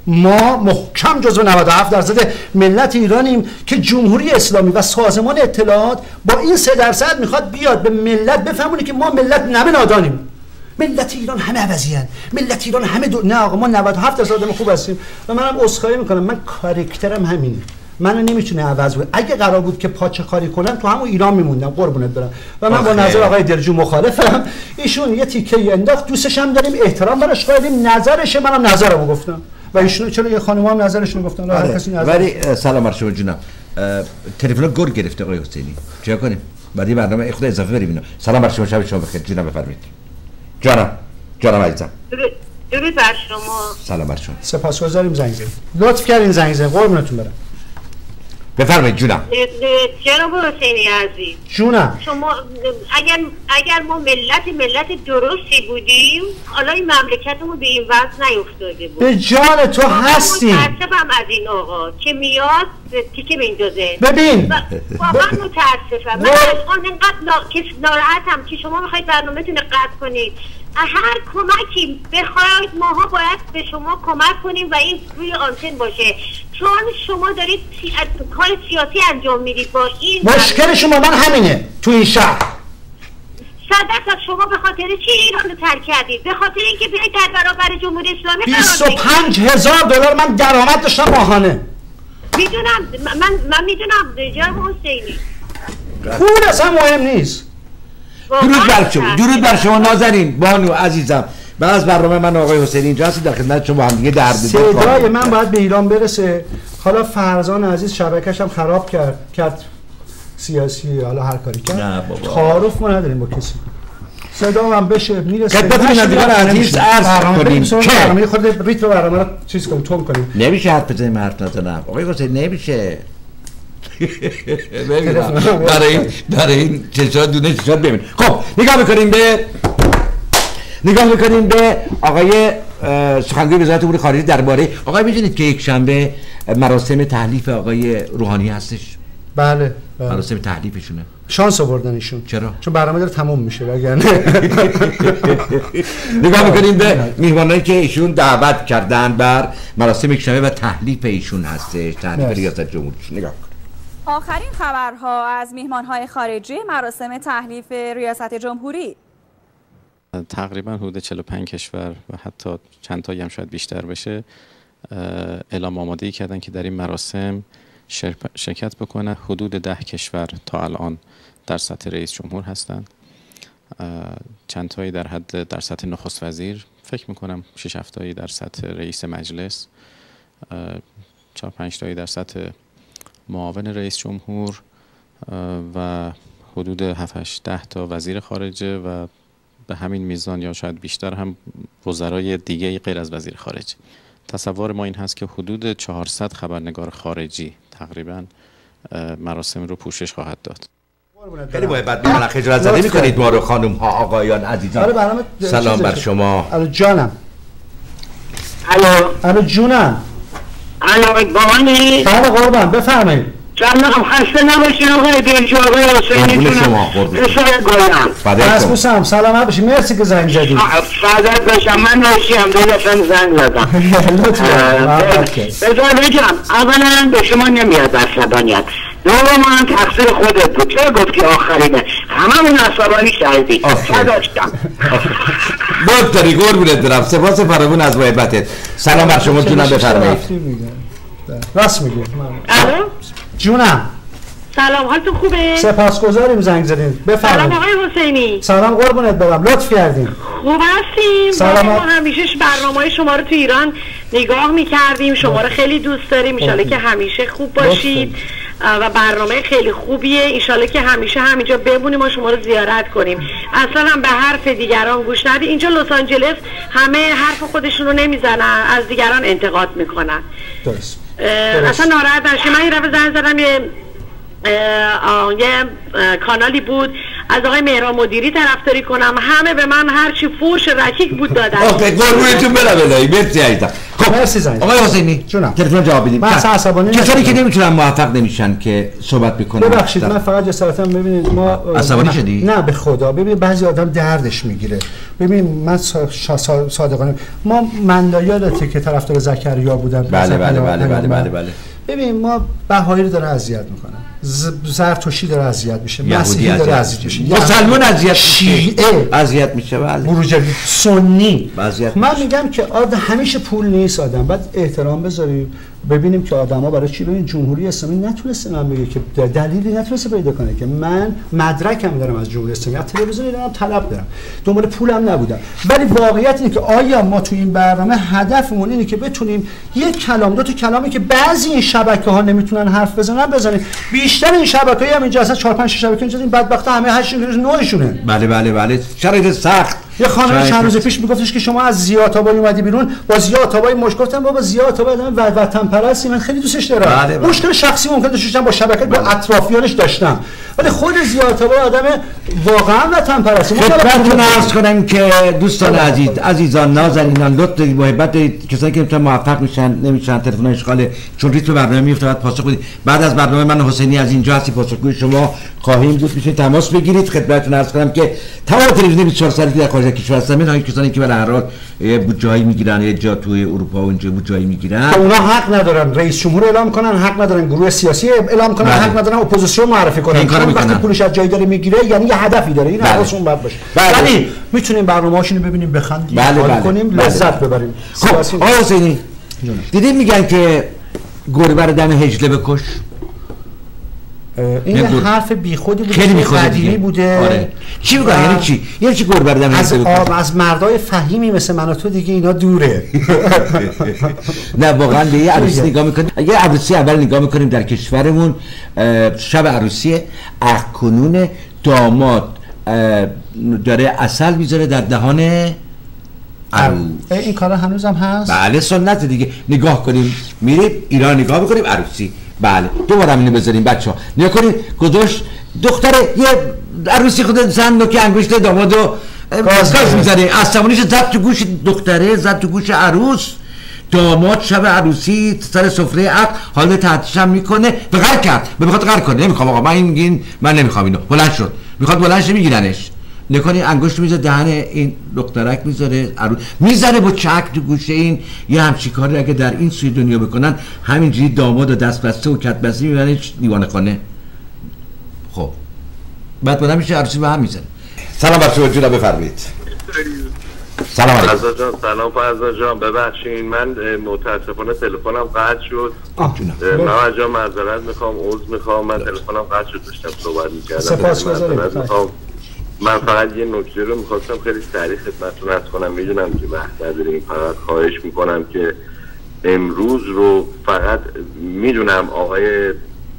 ما محکم جزو نود و هفت درصد ملت ایرانیم که جمهوری اسلامی و سازمان اطلاعات با این سه درصد میخواد بیاد به ملت بفهمونه که ما ملت نمه نادانیم. ملت ایران همه عوضیان، ملت ایران همه دو... نه آقا ما نود و هفت درصد آدم خوب هستیم و منم عذرخواهی میکنم. من کاراکترم همینه. منو نمیتونه عوض کنه. اگه قرار بود که پاچه خاری کنم تو همون ایران میموندم قربونت برم. و من با نظر آقای دلجو مخالفم. ایشون یه تیکه انداخت، دوستش هم داریم، احترام براش قائلیم، نظرشه، منم نظرمو گفتم و ایشون چرا یه خانم‌ها هم نظرشون گفتن. هر کسی نظر. ولی سلام بر شما جونم. تلفن گل گرفته آقای حسینی. چیکار کنیم؟ بعد این برنامه خود اضافه بریم اینا. سلام بر شما، شب شما بخیر. جونم بفرمایید. جانم. جانم عزیزم. درود بر شما. سلام بر شما. سپاسگزاریم زنگ زدید. لطف کردین زنگ زدید. قربونتون برم. بفرمایید جونم. جناب حسینی عزیز. جونم. شما اگر اگر ما ملت ملت درستی بودیم حالا این مملکتمون به این وضع نیفتاده بود. به جان تو هستیم. متاسفم از این آقا که میاد تیکه میندازه. ببین واقعا متاسفم. من الان اینقدر ناراحتم که شما میخواید برنامه‌تون رو قطع کنید. هر کمکی بخواید ماها باید به شما کمک کنیم و این روی آنتن باشه، چون شما دارید سی... کار سیاسی انجام میدید با این. مشکل شما من همینه تو این شهر. صد درصد شما به خاطر چی ایران رو ترک کردید؟ به خاطر اینکه بیاید در برابر جمهوری اسلامی بیست و پنج هزار دلار من درآمد داشتم ماهانه. میدونم من من میدونم جناب حسینی. پول اصلا مهم نیست. درود بر شما. درود بر شما نازنین بانو عزیزم. بعد از برنامه من آقای حسینی اینجا هستی، در خدمت شما هم دیگه درد صدای من باید به ایران برسه. حالا فرزان عزیز شبکه‌ش هم خراب کرد کرد سیاسی، حالا هر کاری کرد. نه بابا تعارف ما نداریم با کسی. صدا هم بشه میرسه. خدمت بینندگان عزیز عرض کنیم که برنامه خود ریتم برنامه رو چیز کنیم تون کنیم. نمیشه حرف بزنیم حرف نزنم آقای حسینی، نمیشه. ببینم برای این برای این چشات دونه چشات ببین. خب نگاه میکنیم به نگاه میکنیم به آقای سخنگوی وزارت امور خارجه درباره آقای میدونید که یک شنبه مراسم تحلیف آقای روحانی هستش. بله, بله. مراسم تحلیفشونه. شانس آوردن ایشون. چرا؟ چون برنامه داره تموم میشه وگرنه. نگاه میکنیم به میهمانایی که ایشون دعوت کردن بر مراسم یک شنبه و تحلیف ایشون هستش، تحلیف ریاست جمهوریشون. نگاه آخرین خبرها از میهمان‌های خارجی مراسم تحلیف ریاست جمهوری. تقریبا حدود چهل و پنج کشور و حتی چند تایی هم شاید بیشتر بشه اعلام آمادگی کردن که در این مراسم شرکت بکنن. حدود ده کشور تا الان در سطح رئیس جمهور هستند، چند تایی در حد در سطح نخست وزیر، فکر میکنم شش هفت تایی در سطح رئیس مجلس، چهار پنج تایی در سطح معاون رئیس جمهور و حدود هفت هشت ده تا وزیر خارجه و به همین میزان یا شاید بیشتر هم وزرای دیگه غیر از وزیر خارجه. تصور ما این هست که حدود چهارصد خبرنگار خارجی تقریبا مراسم رو پوشش خواهد داد. خیلی باید بعد بیمونه خجالت زده میکنید ما رو خانم ها آقایان عزیزان. سلام بر شما. الو جانم. الو الو جونم. الو بابانی. بله قربان بفرمایید. جانم خسته نباشین آقای دلجو آقای حسینی جونم. بسیار گویم. اسموسم سلام باشی. مرسی که زنگ زدید. فدات باشم. من ناشیم دو دفعه زنگ زدم. بذار بگم اولا به شما نمیاد عصبانیت. دوما تقصیر خودت بود. چرا گفتی آخرینه؟ هممون عصبانی کردی. فدات شم. دکتری قربونت برم. سپاس فراوون از محبتت. سلام بر شما جونم بفرمایید. راست میگی. الو جونم. سلام حالتون خوبه؟ سپاسگزاریم زنگ زدین. بفرمایید. سلام آقای حسینی. سلام قربونت برم. لطف کردین. خوب هستیم. سلام. ما همیشه برنامه‌های شما رو تو ایران نگاه می‌کردیم. شما رو خیلی دوست داریم. ان که همیشه خوب باشید و برنامه خیلی خوبیه. ان که همیشه همینجا بمونیم و شما رو زیارت کنیم. اصلا هم به حرف دیگران گوش ندید. اینجا لس آنجلس همه حرف خودشون رو نمیزنن، از دیگران انتقاد میکنن. درست. اصلا ناراحت نشید. من این رفت زنگ زدم یه یه کانالی بود از آقای مهران مدیری طرفداری کنم، همه به من هرچی فوش رکیک بود دادن. اوکی قربونتون برم الهی. مرسی عزیزم. خب مرسی زنگ. آقای حسینی جونم. تلفن جواب بدید. من اصلا عصبانی نیستم. کسانی که نمیتونن موفق نمیشن که صحبت بکنن. ببخشید من فقط جسارتا ببینید ما عصبانی شدی؟ نه به خدا. ببینید بعضی آدم دردش میگیره. ببین من صادقانه ما مندایاته که طرفدار زکریا بودن. بله بله بله بله بله بله. ببین ما بهایی رو داره اذیت میکنه، زرتشتی داره اذیت میشه، مسیحی داره اذیت میشه، مسلمان اذیت میشه، شیعه اذیت میشه، بله بروجردی، سنی. من میگم که آدم همیشه پول نیست، آدم باید احترام بذاریم. ببینیم که آدما برای چی. ببین جمهوری اسلامی نتونسته من بگه که دلیلی نتونسته پیدا کنه که من مدرکم دارم از جمهوری اسلامی، از تلویزیون دارم طلب دارم، دنبال پولم نبودم. ولی واقعیت اینه که آیا ما تو این برنامه هدفمون اینه که بتونیم یک کلام دو تا کلامی که بعضی این شبکه‌ها نمیتونن حرف بزنن بزنیم. بیشتر این شبکه‌ها هم اینجا اصلا چهار پنج شبکه اینجا این بدبختا همه هشت نوعشونه. بله بله بله. شرایط سخت. یه خانم چند روز پیش میگفتش که شما از زیاد آبایی اومدی بیرون، با زیاد آبایی مش گفتم بابا زیاد آبایی آدم وطن پرستی، من خیلی دوستش دارم. بله بله. مشکل شخصی ممکن داشتم با شبکه با اطرافیانش داشتم، ولی خود زیاد آبایی آدم واقعا وطن پرستی. خدمتتون عرض کنم که دوستان عزیز، عزیزان، نازنینان، لطف دارید، محبت دارید، کسایی که میتونن موفق میشن نمیشن تلفن اشغال چون ریتم برنامه میفته بعد پاسخ بدید. بعد از برنامه من حسینی از اینجا هستی پاسخگوی شما خواهیم بود. میشه تماس بگیرید. خدمتتون عرض کنم که تمام تلویزیون بیست و چهار ساعته در خارج کشور هستن، کسانی که به هر حال بود جایی میگیرن یه جا توی اروپا و اینجا بود جایی میگیرن، اونا حق ندارن رئیس جمهور اعلام کنن، حق ندارن گروه سیاسی اعلام کنن، بله. حق ندارن اپوزیسیون معرفی کنن. این کارو وقتی پولش از جایی داره میگیره یعنی یه هدفی داره. این حواسمون باید باشه. ولی میتونیم برنامه‌هاشونو ببینیم، بخندیم، بله حال بله. کنیم، بله. لذت ببریم. خب آقای حسینی دیدین میگن که گربه رو دم هجله بکش. این یه حرف بیخودی بوده، خیلی قدیمی بوده. آره. چی میگن؟ یعنی چی؟ یعنی چی گربه رو دم هجله بکش؟ از مردای فهیمی مثل من و تو دیگه اینا دوره. نه واقعا به یه عروسی نگاه میکنیم. یه عروسی اول نگاه میکنیم در کشورمون، شب عروسی اکنون داماد داره عسل میذاره در دهان عروس. این کارا هنوزم هست؟ بله سنت دیگه. نگاه کنیم میریم ایران نگاه میکنیم عروسی. بله دوباره اینو بذاریم بچه‌ها نگاه کنید گذاشت دختر یه عروسی خود زن رو که انگشت دامادو گاز می‌زنه، عصبانیش زد تو گوش دختره، زد تو گوش عروس. داماد شب عروسی سر سفره عقد حال تحتشم میکنه و غر کرد. بخواد غر کنه نمیخوام آقا من این میگین من نمیخوام اینو. بلند شد میخواد بلند شه میگیرنش. نکنی انگشت میذاره دهن این دخترک میذاره عروس میذاره با چک تو گوشه این. یه همچین کاری اگه در این سوی دنیا بکنن همینجوری داماد و دست بسته و کت بسته میبرن دیوانه خانه. خب بعد بلند میشه عروسی به هم میزنه. سلام بر شما جناب بفرمایید. سلام علیکم. فرزان جان سلام. فرزان جان ببخشید من متاسفانه تلفنم قطع شد. محمد جان معذرت میخوام، عذر میخوام، من تلفنم قطع شد داشتم صحبت میکردم. سپاسگزارم. من فقط یه نکته رو میخواستم خیلی سریع خدمتتون عرض کنم. میدونم که وقت نداریم، فقط خواهش میکنم که امروز رو فقط میدونم آقای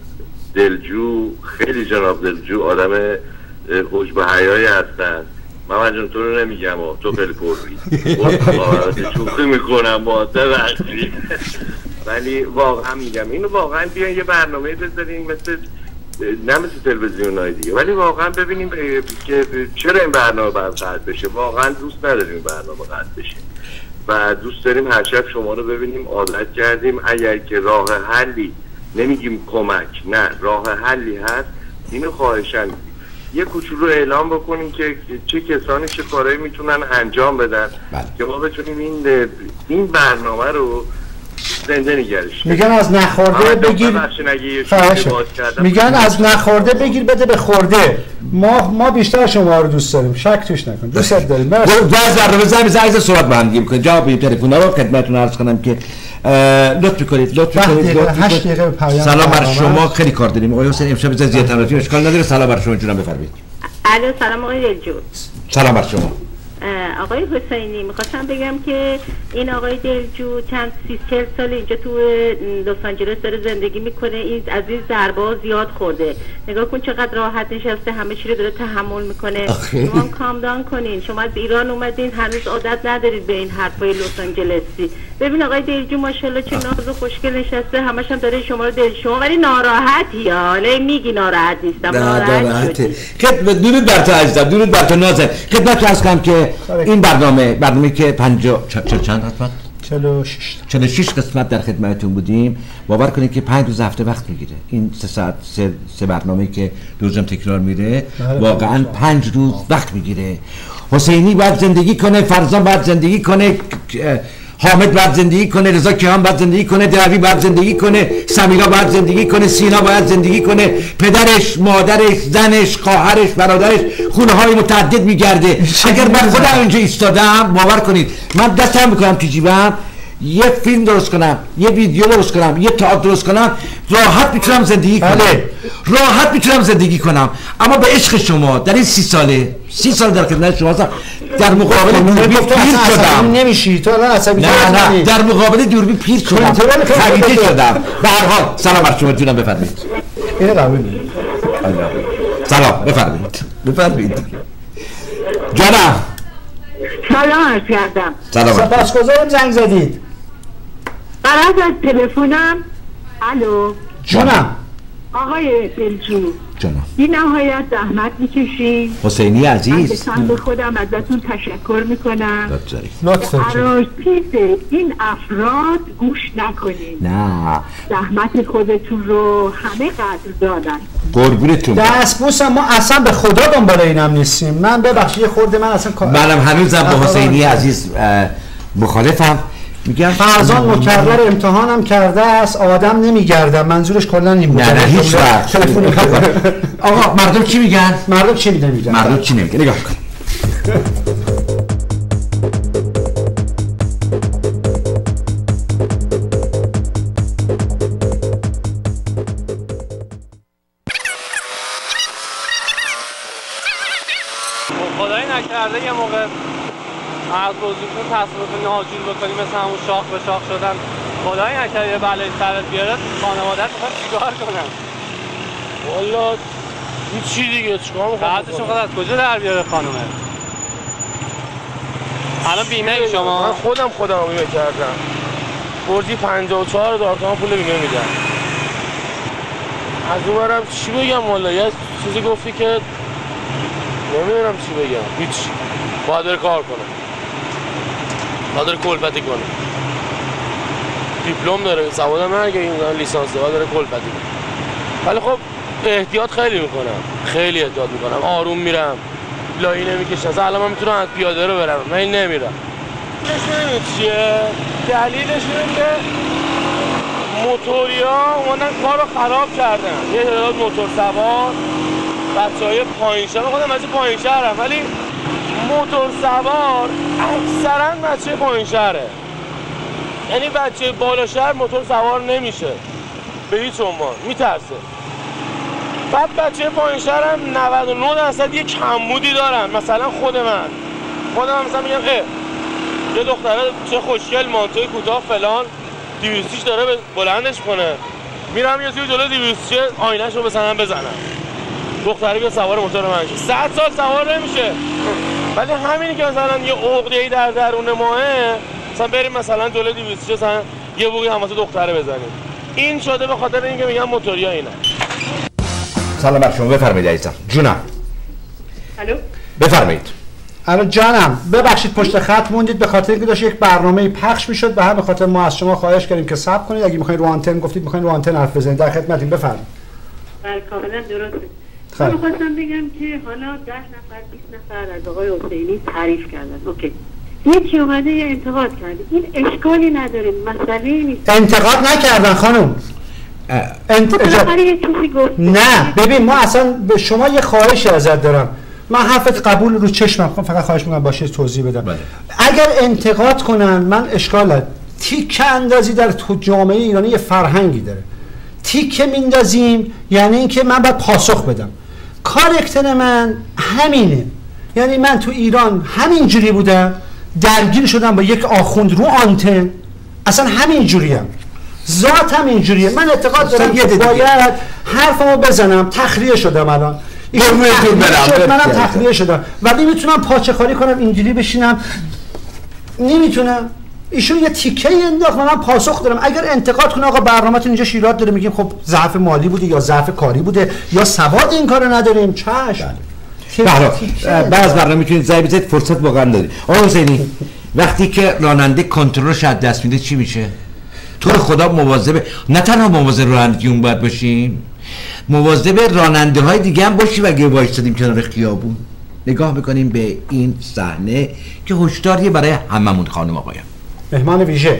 دلجو خیلی جناب دلجو آدم حجب و حیایی هستن. محمد جان تو رو نمیگم ها، تو خیلی پرری شوخی میکنم با ببخشید، ولی واقعا میگم اینو واقعا بیان یه برنامه بذارین مثل نه مثل تلویزیونای دیگه، ولی واقعا ببینیم که چرا این برنامه باید قطع بشه. واقعا دوست نداریم برنامه قطع بشه و دوست داریم هر شب شما رو ببینیم. عادت کردیم اگر که راه حلی، نمیگیم کمک، نه راه حلی هست، اینو خواهشاً یه کوچولو اعلام بکنیم که چه کسانی چه کارهایی میتونن انجام بدن بله. که ما بتونیم این این برنامه رو زنده نگرش. میگن از نخورده بگیر، میگن از نخورده بگیر بده به خورده. ما ما بیشتر شما رو دوست داریم، شک توش نکن، دوست داریم. باز ضربه زنگ زنگ صحبت با هم می‌کنیم. جواب بدید تلفن‌ها رو خدمتتون عرض کنم که لطف کنید لطف کنید لطف کنید. سلام بر شما، خیلی کار داریم. آقای حسین امشب از زیاد تمرین اشکال نداره. سلام بر شما جونم بفرمایید. الو سلام آقای دلجو. سلام بر شما. آقای حسینی میخواستم بگم که این آقای دلجو چند سی چل سال اینجا تو لس آنجلس داره زندگی میکنه. این از این ضربه‌ها زیاد خورده. نگاه کن چقدر راحت نشسته، همه چی رو داره تحمل میکنه. شما کام داون کنین. شما از ایران اومدین، هنوز عادت ندارید به این حرفای لس آنجلسی. ببین آقای دلجو ماشاءالله چه ناز و خوشگل نشسته، همش هم داره شما رو دل شما ولی ناراحتی ها. حالا میگی ناراحت نیستم، ناراحت شدی. خدمت درود بر تو عزیزم، درود بر تو نازم. خدمت عرض کنم که این برنامه برنامه که پنجاه چل چند قسمت چهل و شش چهل و شش قسمت در خدمتتون بودیم. باور کنید که پنج روز هفته وقت میگیره. این سه ساعت سه, سه برنامه که روزم تکرار میره واقعا پنج روز وقت میگیره. حسینی باید زندگی کنه، فرزان باید زندگی کنه، حامد باید زندگی کنه، رضا کیهان باید زندگی کنه، دروی باید زندگی کنه، سمیرا باید زندگی کنه، سینا باید زندگی کنه، پدرش، مادرش، زنش، خواهرش، برادرش، خونه های متعدد میگرده. اگر من خودم اینجا ایستادم باور کنید من دستم میکنم تو جیبم یه فیلم درست کنم، یه ویدیو درست کنم، یه تئاتر درست کنم، راحت میتونم زندگی کنم. راحت میتونم زندگی کنم. اما به عشق شما در این سی ساله سی سال در خدمت شما هستم، در مقابل دوربین پیر شدم. نمیشی تو الان عصبی نه نه در مقابل دوربین پیر شدم، خمیده شدم. به هر حال سلام بر شما جونم بفرمایید. اینو قبول دارم. سلام بفرمایید بفرمایید جانم. سلام عرض کردم. سلام. سپاسگزارم زنگ زدید. برات از تلفنم. الو جانم. آقای دلجو جانم. بی نهایت زحمت میکشید. حسینی عزیز من به خودم ازتون تشکر میکنم. لطفاً. عراضیز این افراد گوش نکنید. نه. زحمت خودتون رو همه قدر دارن. قربونتون. دستبوسم ما اصلا به خدا دنبال اینم نیستیم. من ببخشید یه خورده من اصلا منم هنوزم با حسینی عزیز مخالفم. میگم فرزان مکرر امتحانم کرده است، آدم نمیگردم. منظورش کلا این بود. نه نه هیچ وقت. آقا مردم چی میگن؟ مردم چی میگن؟ مردم چی نمیگن؟ نگاه کن. خدایی نکرده یه موقع از بزرگتون تصمیمات ناجور بکنی مثل همون شاخ به شاخ شدن. خدایی نکرده یه بلایی سرت بیاره، خانواده‌ات میخواد چیکار کنن؟ والا هیچی دیگه چیکار میخواد؟ بعدش میخواد از کجا در بیاره خانومه؟ الان بیمه ای شما؟ من خودم خودم بیمه کردم. بردی پنجاه و چهار هزار تومان پول بیمه میدن. از اونورم چی بگم والا؟ یه چیزی گفتی که نمیدونم چی بگم. هیچ. باید بره کار کنه. باید بره کلپتی کنه. دیپلم داره، سواد هم نگه این لیسانس داره، باید بره کلپتی کنه. ولی خب احتیاط خیلی میکنم. خیلی احتیاط میکنم. آروم میرم. لایی نمیکشم. مثلا الان من میتونم از پیاده رو برم. من این نمیرم. دلیلش نمیدونی چیه؟ دلیلش اینه که موتوریا اومدن کار رو خراب کردن. یه تعداد موتور سوار بچه‌های پایین شهر، خودم از پایین شهرم ولی موتور سوار اکثرا بچه پایین شهره، یعنی بچه بالا شهر موتور سوار نمیشه به هیچ عنوان، میترسه. بعد بچه پایین شهر هم نود و نه درصد یه کمبودی دارن. مثلا خود من خودم مثلا میگم اه یه دختره چه خوشگل مانتوی کوتاه فلان دویستیش داره بلندش کنه، میرم یه توی جلو دویستی آینه‌ش رو مثلا بزنم، دختره بیا سوار موتور من شه. صد سال سوار نمیشه. ولی همینی که مثلا یه عقده‌ای در درون ماه، مثلا بریم مثلا جلو دویستی مثلا یه بوقی هم واسه دختره بزنیم. این شده به خاطر اینکه میگن موتوریا اینه. سلام بر شما، بفرمایید عزیزم. جونم. الو بفرمایید. الو جانم، ببخشید پشت خط موندید به خاطر اینکه داشت یک برنامه پخش میشد، به همین خاطر ما از شما خواهش کردیم که صبر کنید. اگه میخواین رو آنتن گفتید میخواین رو آنتن حرف بزنید، در خدمتیم. بفرمایید. بله کاملا درسته. من می‌خواستم بگم که حالا ده نفر بیست نفر از آقای حسینی تعریف کردن، اوکی. یکی اومده یه انتقاد کرده، این اشکالی نداره، مسئله نیست. انتقاد نکردن خانم. انت... بالاخره یه چیزی گفت. نه ببین، ما اصلا به شما یه خواهشی ازت دارم. من حرفت قبول رو چشمم، فقط خواهش می‌کنم باشه توضیح بدم. بله. اگر انتقاد کنن من اشکال نداره. تیک اندازی در تو جامعه ایرانی یه فرهنگی داره. تیک میندازیم یعنی اینکه من باید پاسخ بدم. کاراکتر من همینه، یعنی من تو ایران همینجوری بودم، درگیر شدم با یک آخوند رو آنتن، اصلا همینجوریم، ذاتم اینجوریه. من اعتقاد دارم که باید حرفمو بزنم. تخلیه شدم الان، شد منم تخلیه شدم، ولی میتونم پاچه خاری کنم اینجوری بشینم، نمیتونم. ایشون یه تیکه انداخت و من پاسخ دارم. اگر انتقاد کنه آقا برنامه‌تون اینجا شیرات داره، میگیم خب ضعف مالی بوده یا ضعف کاری بوده یا سواد این کارو نداریم، چشم. بله. بعض برنامه میتونید ضعف بزنید، فرصت واقعا دارید. آقا حسینی، وقتی که راننده کنترلش از دست میده چی میشه؟ تو رو خدا مواظب، نه تنها مواظب رانندگی اون باید باشیم، مواظب راننده های دیگه هم باشیم. اگه وایسادیم کنار خیابون نگاه میکنیم به این صحنه که هشداریه برای هممون خانم آقایان. مهمان ویژه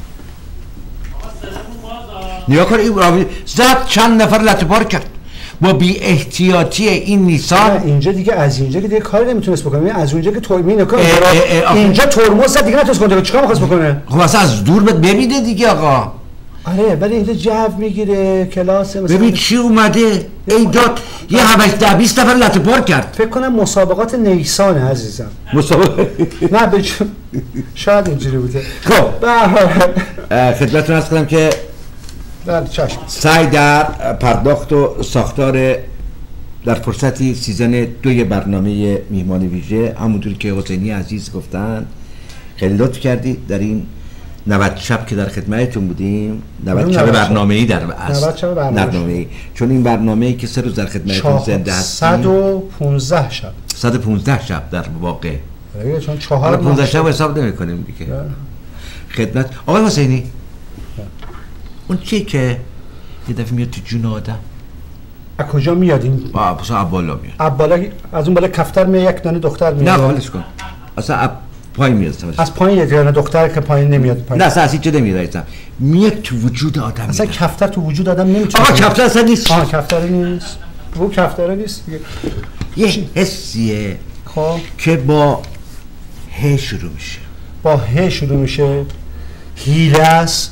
نیا کن، این زد چند نفر لطه پار کرد با بی احتیاطی این نیسان. اینجا دیگه از اینجا که دیگه کاری نمیتونست بکنه، از اونجا که تورمین نکنه اینجا ترمز زد دیگه نتونست کنه. چیکار می‌خواست بکنه؟ خب اصلا از دور بهت ببینه دیگه آقا. آره ولی اینجا جو میگیره کلاس مثلا. ببین چی اومده ای داد یه هفده بیست نفر لطه پار کرد. فکر کنم مسابقات نیسانه عزیزم. مسابقات نه بچ شاید اینجوری بوده. خب خدمتتون عرض کنم که بله چشم. سعی در پرداخت و ساختار در فرصتی سیزن دوی برنامه میهمان ویژه، همونطور که حسینی عزیز گفتن خیلی لطف کردید در این نود شب که در خدمتتون بودیم. نود شب برنامه‌ای در اصل نود شب برنامه‌ای، چون این برنامه‌ای که سه روز در خدمتتون زنده هستیم صد و پانزده شب صد و پانزده شب در واقع، چون چهار پانزده شب حساب نمی‌کنیم دیگه. خدمت آقای حسینی، اون چی که یه دفعه میاد تو جون آدم، از کجا میاد این؟ اصلا از بالا میاد. از بالا، از اون بالا کفتر میاد، یک دانه دختر میاد. نه خالص کن، اصلا از پایین میاد. از پایین یک دانه دختر که پایین نمیاد پایین. نه اصلا از هیچ جا نمیاد عزیزم، میاد تو وجود آدم. اصلا کفتر تو وجود آدم نمیتونه. آقا کفتر اصلا نیست. آها کفتر نیست. رو کفتر نیست. یه حسیه خب که با ه شروع میشه. با ه شروع میشه. هیله است.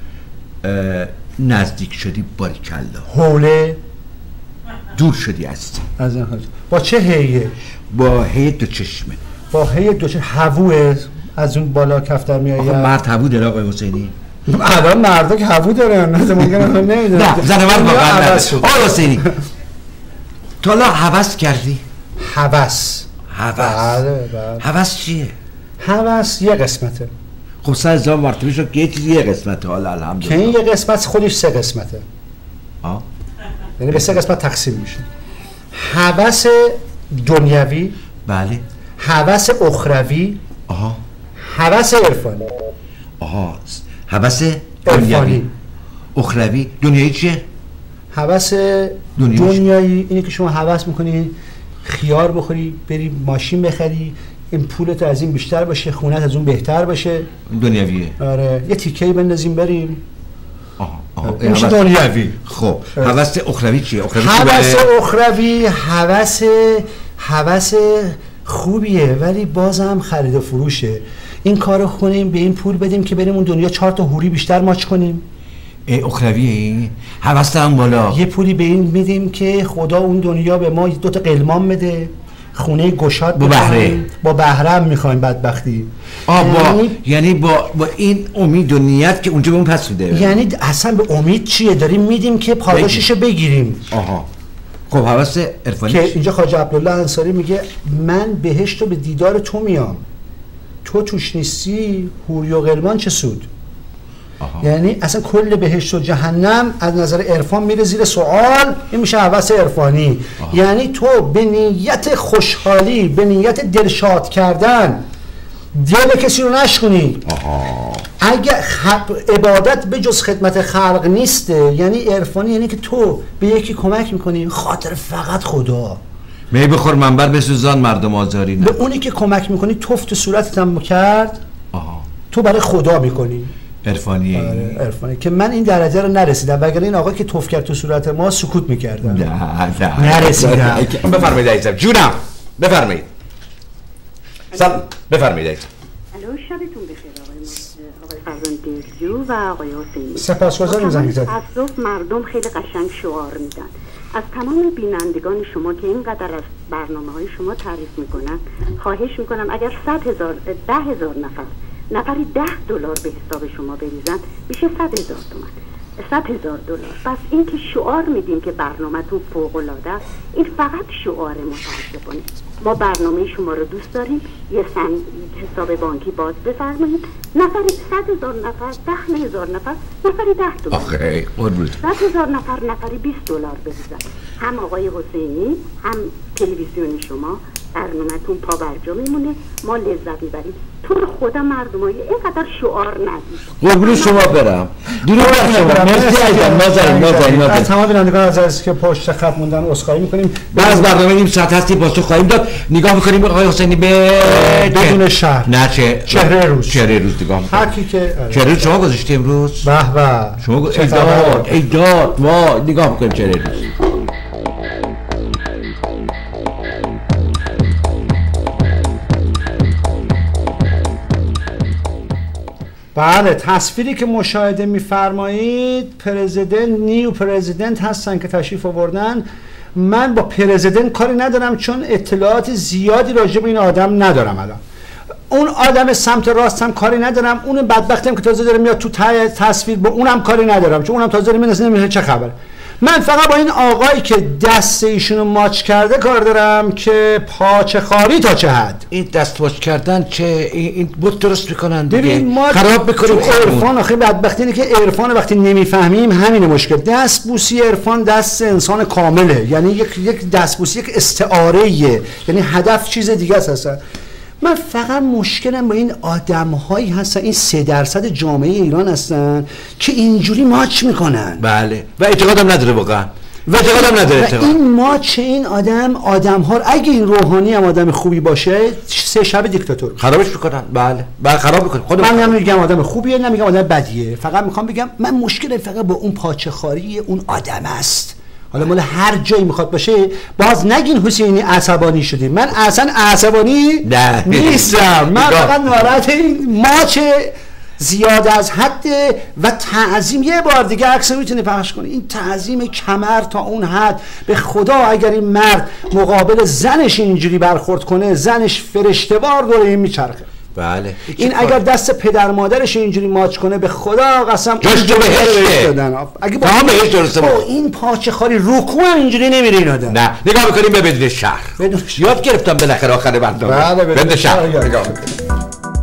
نزدیک شدی باریکلا. حوله. دور شدی است. از این با چه هیه؟ با هی دو چشمه. با هی دو چشم. هووه از اون بالا کفتر میاد. آقا مرد هوو داره آقای حسینی؟ الان مردا که هوو دارن، نه ممکنه نمیدونم. نه زن مرد واقعا نداره. آقای حسینی تو حالا هوس کردی؟ هوس. هوس. بله بله. هوس چیه؟ هوس یه قسمته. خب سه هزار مرتبه شد که یه چیزی یه قسمته. حالا الحمدلله که این یه قسمت خودش سه قسمته. آه یعنی به سه قسمت تقسیم میشه. هوس دنیوی، بله. هوس اخروی، آها. هوس عرفانی. آها هوس دنیوی. اخروی. دنیایی چیه؟ هوس دنیایی اینه که شما هوس میکنی خیار بخوری، بری ماشین بخری، این پولت از این بیشتر باشه، خونت از اون بهتر باشه. دنیویه. آره یه تیکه‌ای بندازیم بریم. آها آها این میشه دنیوی. خب هوس اخروی چیه؟ هوس اخروی هوس هوس خوبیه ولی بازم خرید و فروشه. این کارو کنیم به این پول بدیم که بریم اون دنیا چهار تا حوری بیشتر ماچ کنیم. اخرویه حوستم بالا. یه پولی به این میدیم که خدا اون دنیا به ما دو تا قلمان بده، خونه گشاد با بهره. با بهره هم میخوایم بدبختی. آه با یعنی, یعنی با با این امید و نیت که اونجا به اون پس میده. یعنی اصلا به امید چیه؟ داریم میدیم که پاداششو بگیریم. آها خب حواس عرفانی که اینجا خواجه عبدالله انصاری میگه من بهشت رو به دیدار تو میام، تو توش نیستی حوری و غلمان چه سود؟ آها. یعنی اصلا کل بهشت و جهنم از نظر عرفان میره زیر سوال. این میشه حواس عرفانی. یعنی تو به نیت خوشحالی، به نیت دلشاد کردن دل کسی رو نشکنی. اگر عبادت به جز خدمت خلق نیسته، یعنی عرفانی یعنی که تو به یکی کمک میکنی خاطر فقط خدا. می بخور منبر بسوزان مردم آزاری نه. به اونی که کمک میکنی توف تو صورتت هم کرد. آها. تو برای خدا میکنی. عرفانیه. آره عرفانی که من این درجه رو نرسیدم، وگرنه این آقا که توف کرد تو صورت ما سکوت میکردم. نه نه نرسیدم. بفرمایید عزیزم. جونم بفرمایید. سلام بفرمایید عزیزم. الو شبتون بخیر آقای آقای فرزان دلجو و آقای حسینی. سپاسگزارم زنگ زدید. از صبح مردم خیلی قشنگ شعار میدن. از تمام بینندگان شما که اینقدر از برنامه‌های شما تعریف میکنن خواهش میکنم اگر صد هزار ده هزار نفر نفری ده دلار به حساب شما بریزن میشه صد هزار تومان، صد هزار دلار. پس این که شعار میدیم که برنامه‌تون فوق‌العاده است، این فقط شعار متاسفانه. ما برنامه شما رو دوست داریم. یه سن حساب بانکی باز بفرمایید، نفری صد هزار نفر، ده هزار نفر، نفری ده دلار. آخه قربونت. صد هزار نفر نفری بیست دلار بریزن. هم آقای حسینی هم تلویزیون شما برنامه‌تون پا برجا میمونه، ما لذت میبریم. تو رو خدا مردمایی اینقدر شعار ندید. قربون شما برم. درود بر شما. مرسی عزیزم. نازنین نازنین. از تمام بینندگان از که پشت خط موندن عذرخواهی می‌کنیم. بعد از برنامه نیم ساعت هستی با تو خواهیم داد. نگاه می‌کنیم آقای حسینی به بدون شهر. نه چه چهره روز. چهره روز نگاه می‌کنیم. هر کی که چهره روز شما گذاشتی امروز؟ به به. شما ای داد ای داد وا نگاه می‌کنیم چهره روز. بله تصویری که مشاهده می‌فرمایید پرزیدنت نیو پرزیدنت هستن که تشریف آوردن. من با پرزیدنت کاری ندارم چون اطلاعات زیادی راجع به این آدم ندارم. الان اون آدم سمت راست هم کاری ندارم، اون بدبختی هم که تازه داره میاد تو تصویر با اونم کاری ندارم چون اونم تازه داره میاد نمیدونه چه خبره. من فقط با این آقایی که دست ایشونو ماچ کرده کار دارم که پاچه خاری تا چه حد. این دست ماچ کردن چه این بود درست میکنن دیگه ما خراب میکنیم. عرفان آخه بدبختی اینه که عرفان وقتی نمیفهمیم همین مشکل. دست بوسی عرفان دست انسان کامله، یعنی یک یک دست بوسی یک استعاره ایه، یعنی هدف چیز دیگه است اصلا. من فقط مشکلم با این آدم هایی هستن، این سه درصد جامعه ایران هستن که اینجوری ماچ میکنن. بله و اعتقادم نداره واقعا و اعتقادم نداره اعتقاد. این ماچ این آدم آدم ها اگه این روحانی هم آدم خوبی باشه سه شب دیکتاتور خرابش میکنن. بله بله خراب میکنن. خودم من نمیگم آدم خوبیه نمیگم آدم بدیه، فقط میخوام بگم من مشکل فقط با اون پاچه خاری اون آدم است. حالا مال هر جایی میخواد باشه باز نگین حسینی عصبانی شدی. من اصلا عصبانی نه نیستم. من فقط ناراحت این ماچ زیاد از حد و تعظیم. یه بار دیگه عکس میتونی پخش کنی. این تعظیم کمر تا اون حد. به خدا اگر این مرد مقابل زنش اینجوری برخورد کنه زنش فرشته‌وار دوره این میچرخه. بله این اگر دست پدر مادرش اینجوری ماچ کنه به خدا قسم جاش تو بهشت دادن. اگه با بهشت درسته با این پاچه خاری رکوع هم اینجوری نمیره این آدم. نه نگاه میکنیم به بدون شهر. بدون یاد گرفتم بالاخره آخر برنامه. بله بدون شهر نگاه میکنیم.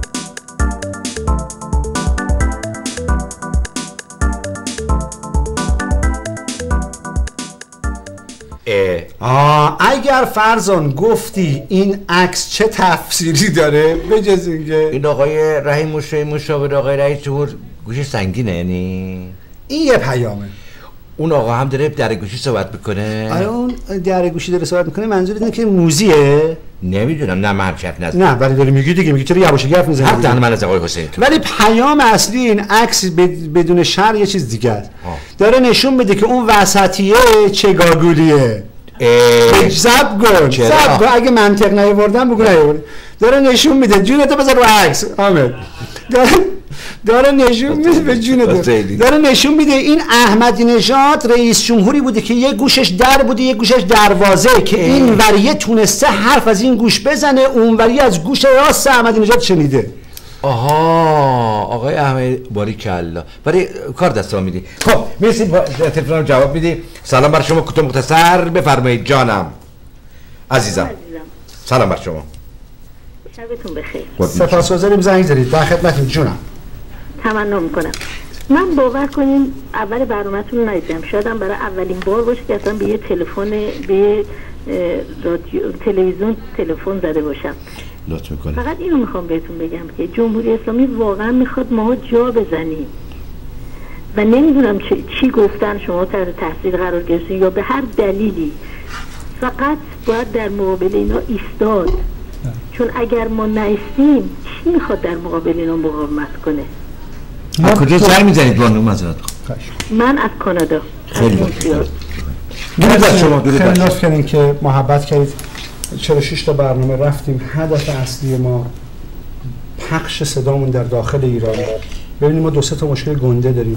آه اگر فرزان گفتی این عکس چه تفسیری داره بجز اینکه این آقای رحیم مشاور مشاور آقای رئیس جمهور گوشی سنگینه، یعنی این یه پیامه. اون آقا هم داره در گوشی صحبت میکنه. آره اون در گوشی داره صحبت میکنه. منظور اینه که موزیه؟ نمیدونم نه من چت نزدم. نه ولی داری میگی دیگه، میگی چرا یواشکی حرف میزنی؟ حتی من از آقای حسینی. ولی پیام اصلی این عکس بدون شر یه چیز دیگه است. داره نشون بده که اون وسطیه چه گاگولیه. سب گل سب گل اگه منطق نیاوردم بگو نیاوردم. داره نشون میده جونتو بذار رو عکس حامد. داره داره نشون میده به جونتو داره نشون میده این احمدی نژاد رئیس جمهوری بوده که یه گوشش در بوده یه گوشش دروازه که این وریه تونسته حرف از این گوش بزنه اون وریه از گوش راست احمدی نژاد شنیده. آها آقای احمد باریکالله برای کار دست را میدی. خب مرسی تلفنم جواب میدی. سلام بر شما کوتاه مختصر بفرمایید جانم عزیزم. سلام بر شما شبتون بخیر. سپاسگزاریم زنگ زدید در خدمتتون جونم. تمنا میکنم. من باور کنین اول برنامه‌تون رو ندیدم شاید هم برای اولین بار باشه که اصلا به یه تلفن به رادیو تلویزیون تلفن زده باشم. لطف میکنم. فقط اینو میخوام بهتون بگم که جمهوری اسلامی واقعا میخواد ما جا بزنیم و نمیدونم چی, چی گفتن شما تحت تاثیر قرار گرفتین یا به هر دلیلی فقط باید در مقابل اینا ایستاد چون اگر ما نایستیم چی میخواد در مقابل اینا مقاومت کنه؟ از کجا زنگ میزنید بانو مزاد؟ من از کانادا. خیلی درود بر شما. خیلی لطف کردین که محبت کردید. چهل و شش تا برنامه رفتیم. هدف اصلی ما پخش صدامون در داخل ایران. ببینیم ما دو سه تا مشکل گنده داریم.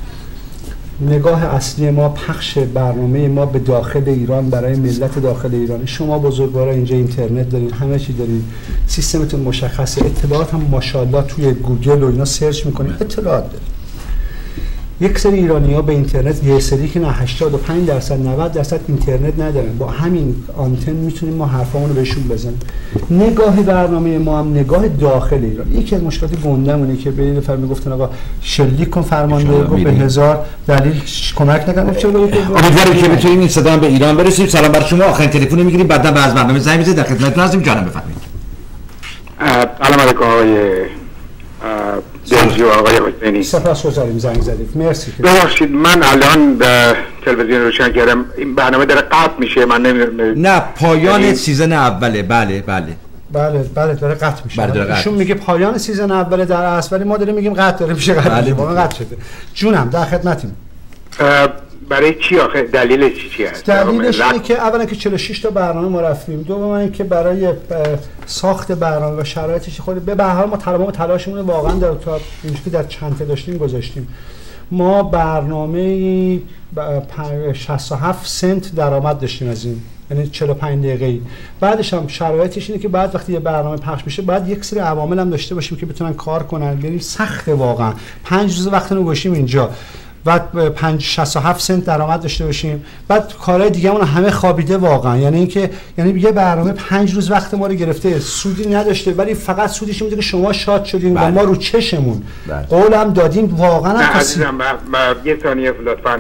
نگاه اصلی ما پخش برنامه ما به داخل ایران برای ملت داخل ایران. شما بزرگوارا اینجا اینترنت دارین همه چی دارین سیستمتون مشخصه اطلاعات هم ماشاءالله توی گوگل و اینا سرچ میکنین اطلاعات دارین. یک سری ایرانی‌ها به اینترنت یه سری که نه هشتاد و پنج درصد نود درصد اینترنت ندارن با همین آنتن میتونیم ما حرفامون رو بهشون بزنیم. نگاه برنامه ما هم نگاه داخل ایران. یکی از مشکلات گندمونه که به نفر میگفتن آقا شلیک کن فرمانده گفت به هزار دلیل کمک نکنه. چرا امیدوارم که بتونیم این صدا به ایران برسیم. سلام بر شما. آخرین تلفن میگیریم بعدا بعد برنامه زنگ میزنید در خدمتتون هستیم. جانم بفرمایید. سلام علیکم آقای دلجو آقای حسینی. سپاسگزاریم زنگ زدید. مرسی. ببخشید من الان تلویزیون روشن کردم این برنامه داره قطع میشه من نمیدونم. نه پایان سیزن اوله. بله بله بله بله داره قطع میشه. بله ایشون میگه پایان سیزن اوله در اصل ولی ما داریم میگیم قطع داره میشه. قطع واقعا قطع شده. جونم در خدمتیم. برای چی آخه دلیلش چی هست؟ دلیلش اینه که اولا که چهل و شش تا برنامه ما رفتیم. دوم اینکه برای ساخت برنامه و شرایطش خود به هر حال ما تمام تلاشمون واقعا در تا اینجوری در چند تا داشتیم گذاشتیم. ما برنامه شصت و هفت سنت درآمد داشتیم از این یعنی چهل و پنج دقیقه‌ای. بعدش هم شرایطش اینه که بعد وقتی یه برنامه پخش میشه بعد یک سری عوامل هم داشته باشیم که بتونن کار کنن. یعنی سخته واقعا. پنج روز وقتمون گذاشتیم اینجا. بعد پنج شصت و هفت سنت درآمد داشته باشیم. بعد کارهای دیگه‌مون همه خوابیده واقعا. یعنی اینکه یعنی یه برنامه پنج روز وقت ما رو گرفته سودی نداشته ولی فقط سودش این بوده که شما شاد شدین و ما رو چشمون قولم دادیم واقعا. عزیزم یه ثانیه لطفاً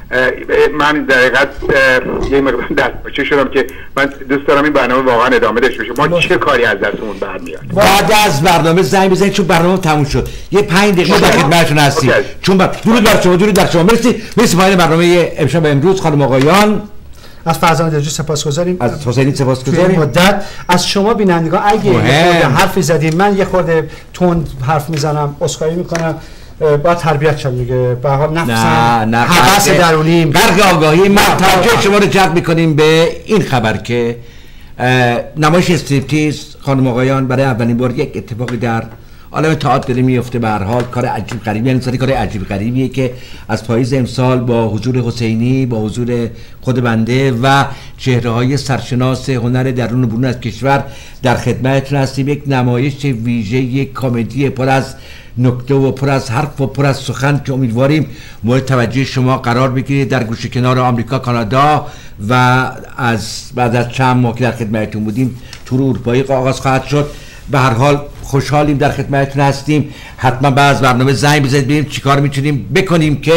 من دقیقاً یه مقدار دستپاچه شدم که من دوست دارم این برنامه واقعا ادامه داشته باشه. ما چه کاری از دستمون برمیاد؟ بعد از برنامه زنگ بزنید چون برنامه تموم شد. یه پنج دقیقه در خدمتتون هستیم. چون درود بر شما. درود در شما. مرسی. مرسی پایان برنامه امشب امروز خانم آقایان. از فرزان دلجو سپاسگزاریم. از حسینی سپاسگزاریم. مدت از شما بینندگان اگه یه خورده حرفی زدیم من یه خورده تند حرف میزنم عذرخواهی میکنم. با تربیت شم دیگه به حال نفسم حواس درونیم برق آگاهی ما توجه شما رو جلب میکنیم به این خبر که نمایش استریپتیز خانم آقایان برای اولین بار یک اتفاقی در عالم تئاتر داره میفته. به هر حال کار عجیب غریبی یعنی کار عجیب غریبیه که از پاییز امسال با حضور حسینی با حضور خود بنده و چهره‌های سرشناس هنر درون و برون از کشور در خدمتتون هستیم. یک نمایش ویژه یک کمدی پر از نکته و پر از حرف و پر از سخن که امیدواریم مورد توجه شما قرار بگیره در گوشه کنار آمریکا، کانادا و از بعد از چند ماه که در خدمتتون بودیم تور اروپایی آغاز خواهد شد. به هر حال خوشحالیم در خدمتتون هستیم. حتما بعد از برنامه زنگ بزنید ببینیم چیکار میتونیم بکنیم که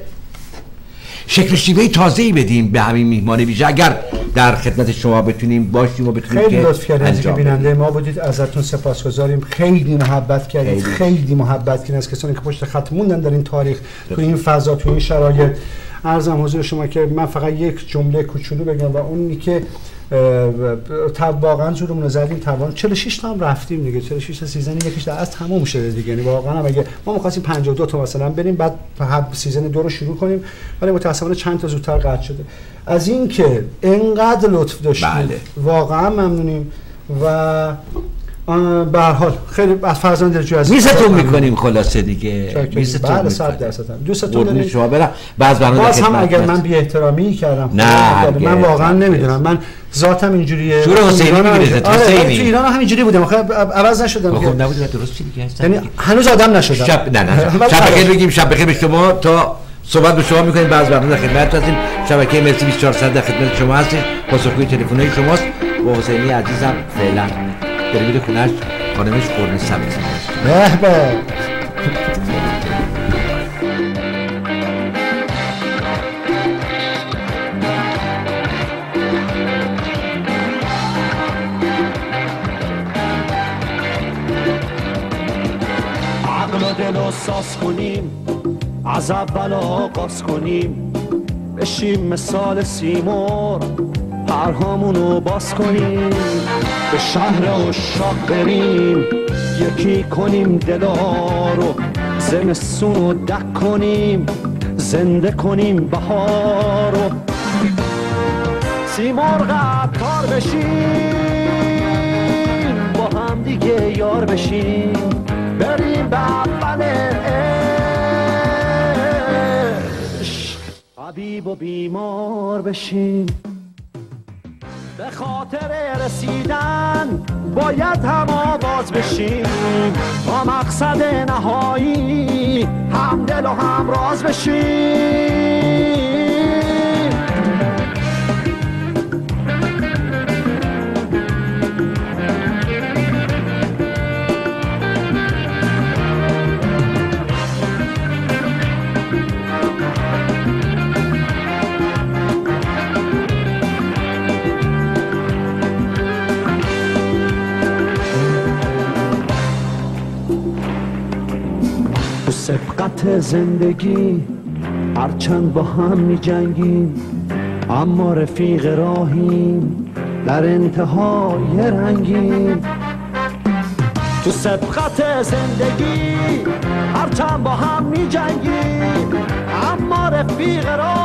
شکل شیوه تازه‌ای بدیم به همین میهمانه ویژه. اگر در خدمت شما بتونیم باشیم و بتونیم خیلی لطف کردید که بیننده ما بودید. ازتون سپاسگزاریم. خیلی محبت کردید. خیلی, خیلی محبت کردید از کسانی که پشت خط موندن در این تاریخ تو این فضا تو این شرایط. عرضم حضور شما که من فقط یک جمله کوچولو بگم و اونی که واقعا زورمون رو زدیم. طبعا چهل و شش تا هم رفتیم دیگه، چهل و شش تا سیزن یکیش در از تموم شده دیگه. یعنی واقعا اگه ما می‌خواستیم پنجاه و دو تا مثلا بریم بعد سیزن دو رو شروع کنیم، ولی متأسفانه چند تا زودتر قطع شده. از این که اینقدر لطف داشتیم بله. واقعا ممنونیم و به هر حال خیلی از فرزان دلجو عزیز میستون میکنیم خلاصه دیگه. میستون بله صد درصد دوستتون داریم شما برم باز برنامه باز هم اگر من بی احترامی کردم نه من واقعا نمیدونم، من ذاتم اینجوریه. شور حسینی میرسه حسینی تو ایران هم اینجوری بودم خب عوض نشدم خب نبود درست چی دیگه هست یعنی هنوز آدم نشدم. شب نه نه شب بخیر بگیم شب بخیر به شما تا صحبت به شما میکنیم. بعض برنامه در خدمت هستیم. شبکه مرسی بیست و چهار ساعت در خدمت شما هستیم. پاسخگوی تلفن‌های شماست. با حسینی عزیزم فعلا داره میره خونه‌اش، خانمش قرمه سبز. به به عقل و دل رو ساز کنیم، از اول آغاز کنیم، بشیم مثال سیمور، پرهامونو باز کنیم، به شهر عشاق بریم، یکی کنیم دلا رو، زمستونو دک کنیم، زنده کنیم بهار رو، سیمرغ عطار بشیم، با هم دیگه یار بشیم، بریم به اول عشق، طبیب و بیمار بشیم. به خاطر رسیدن باید هم آواز بشیم، با مقصد نهایی هم دل و هم راز بشیم. سبقت زندگی هرچند با هم می جنگیم، اما رفیق راهیم در انتهای رنگیم. تو سبقت زندگی هرچند با هم می جنگیم، اما رفیق راهیم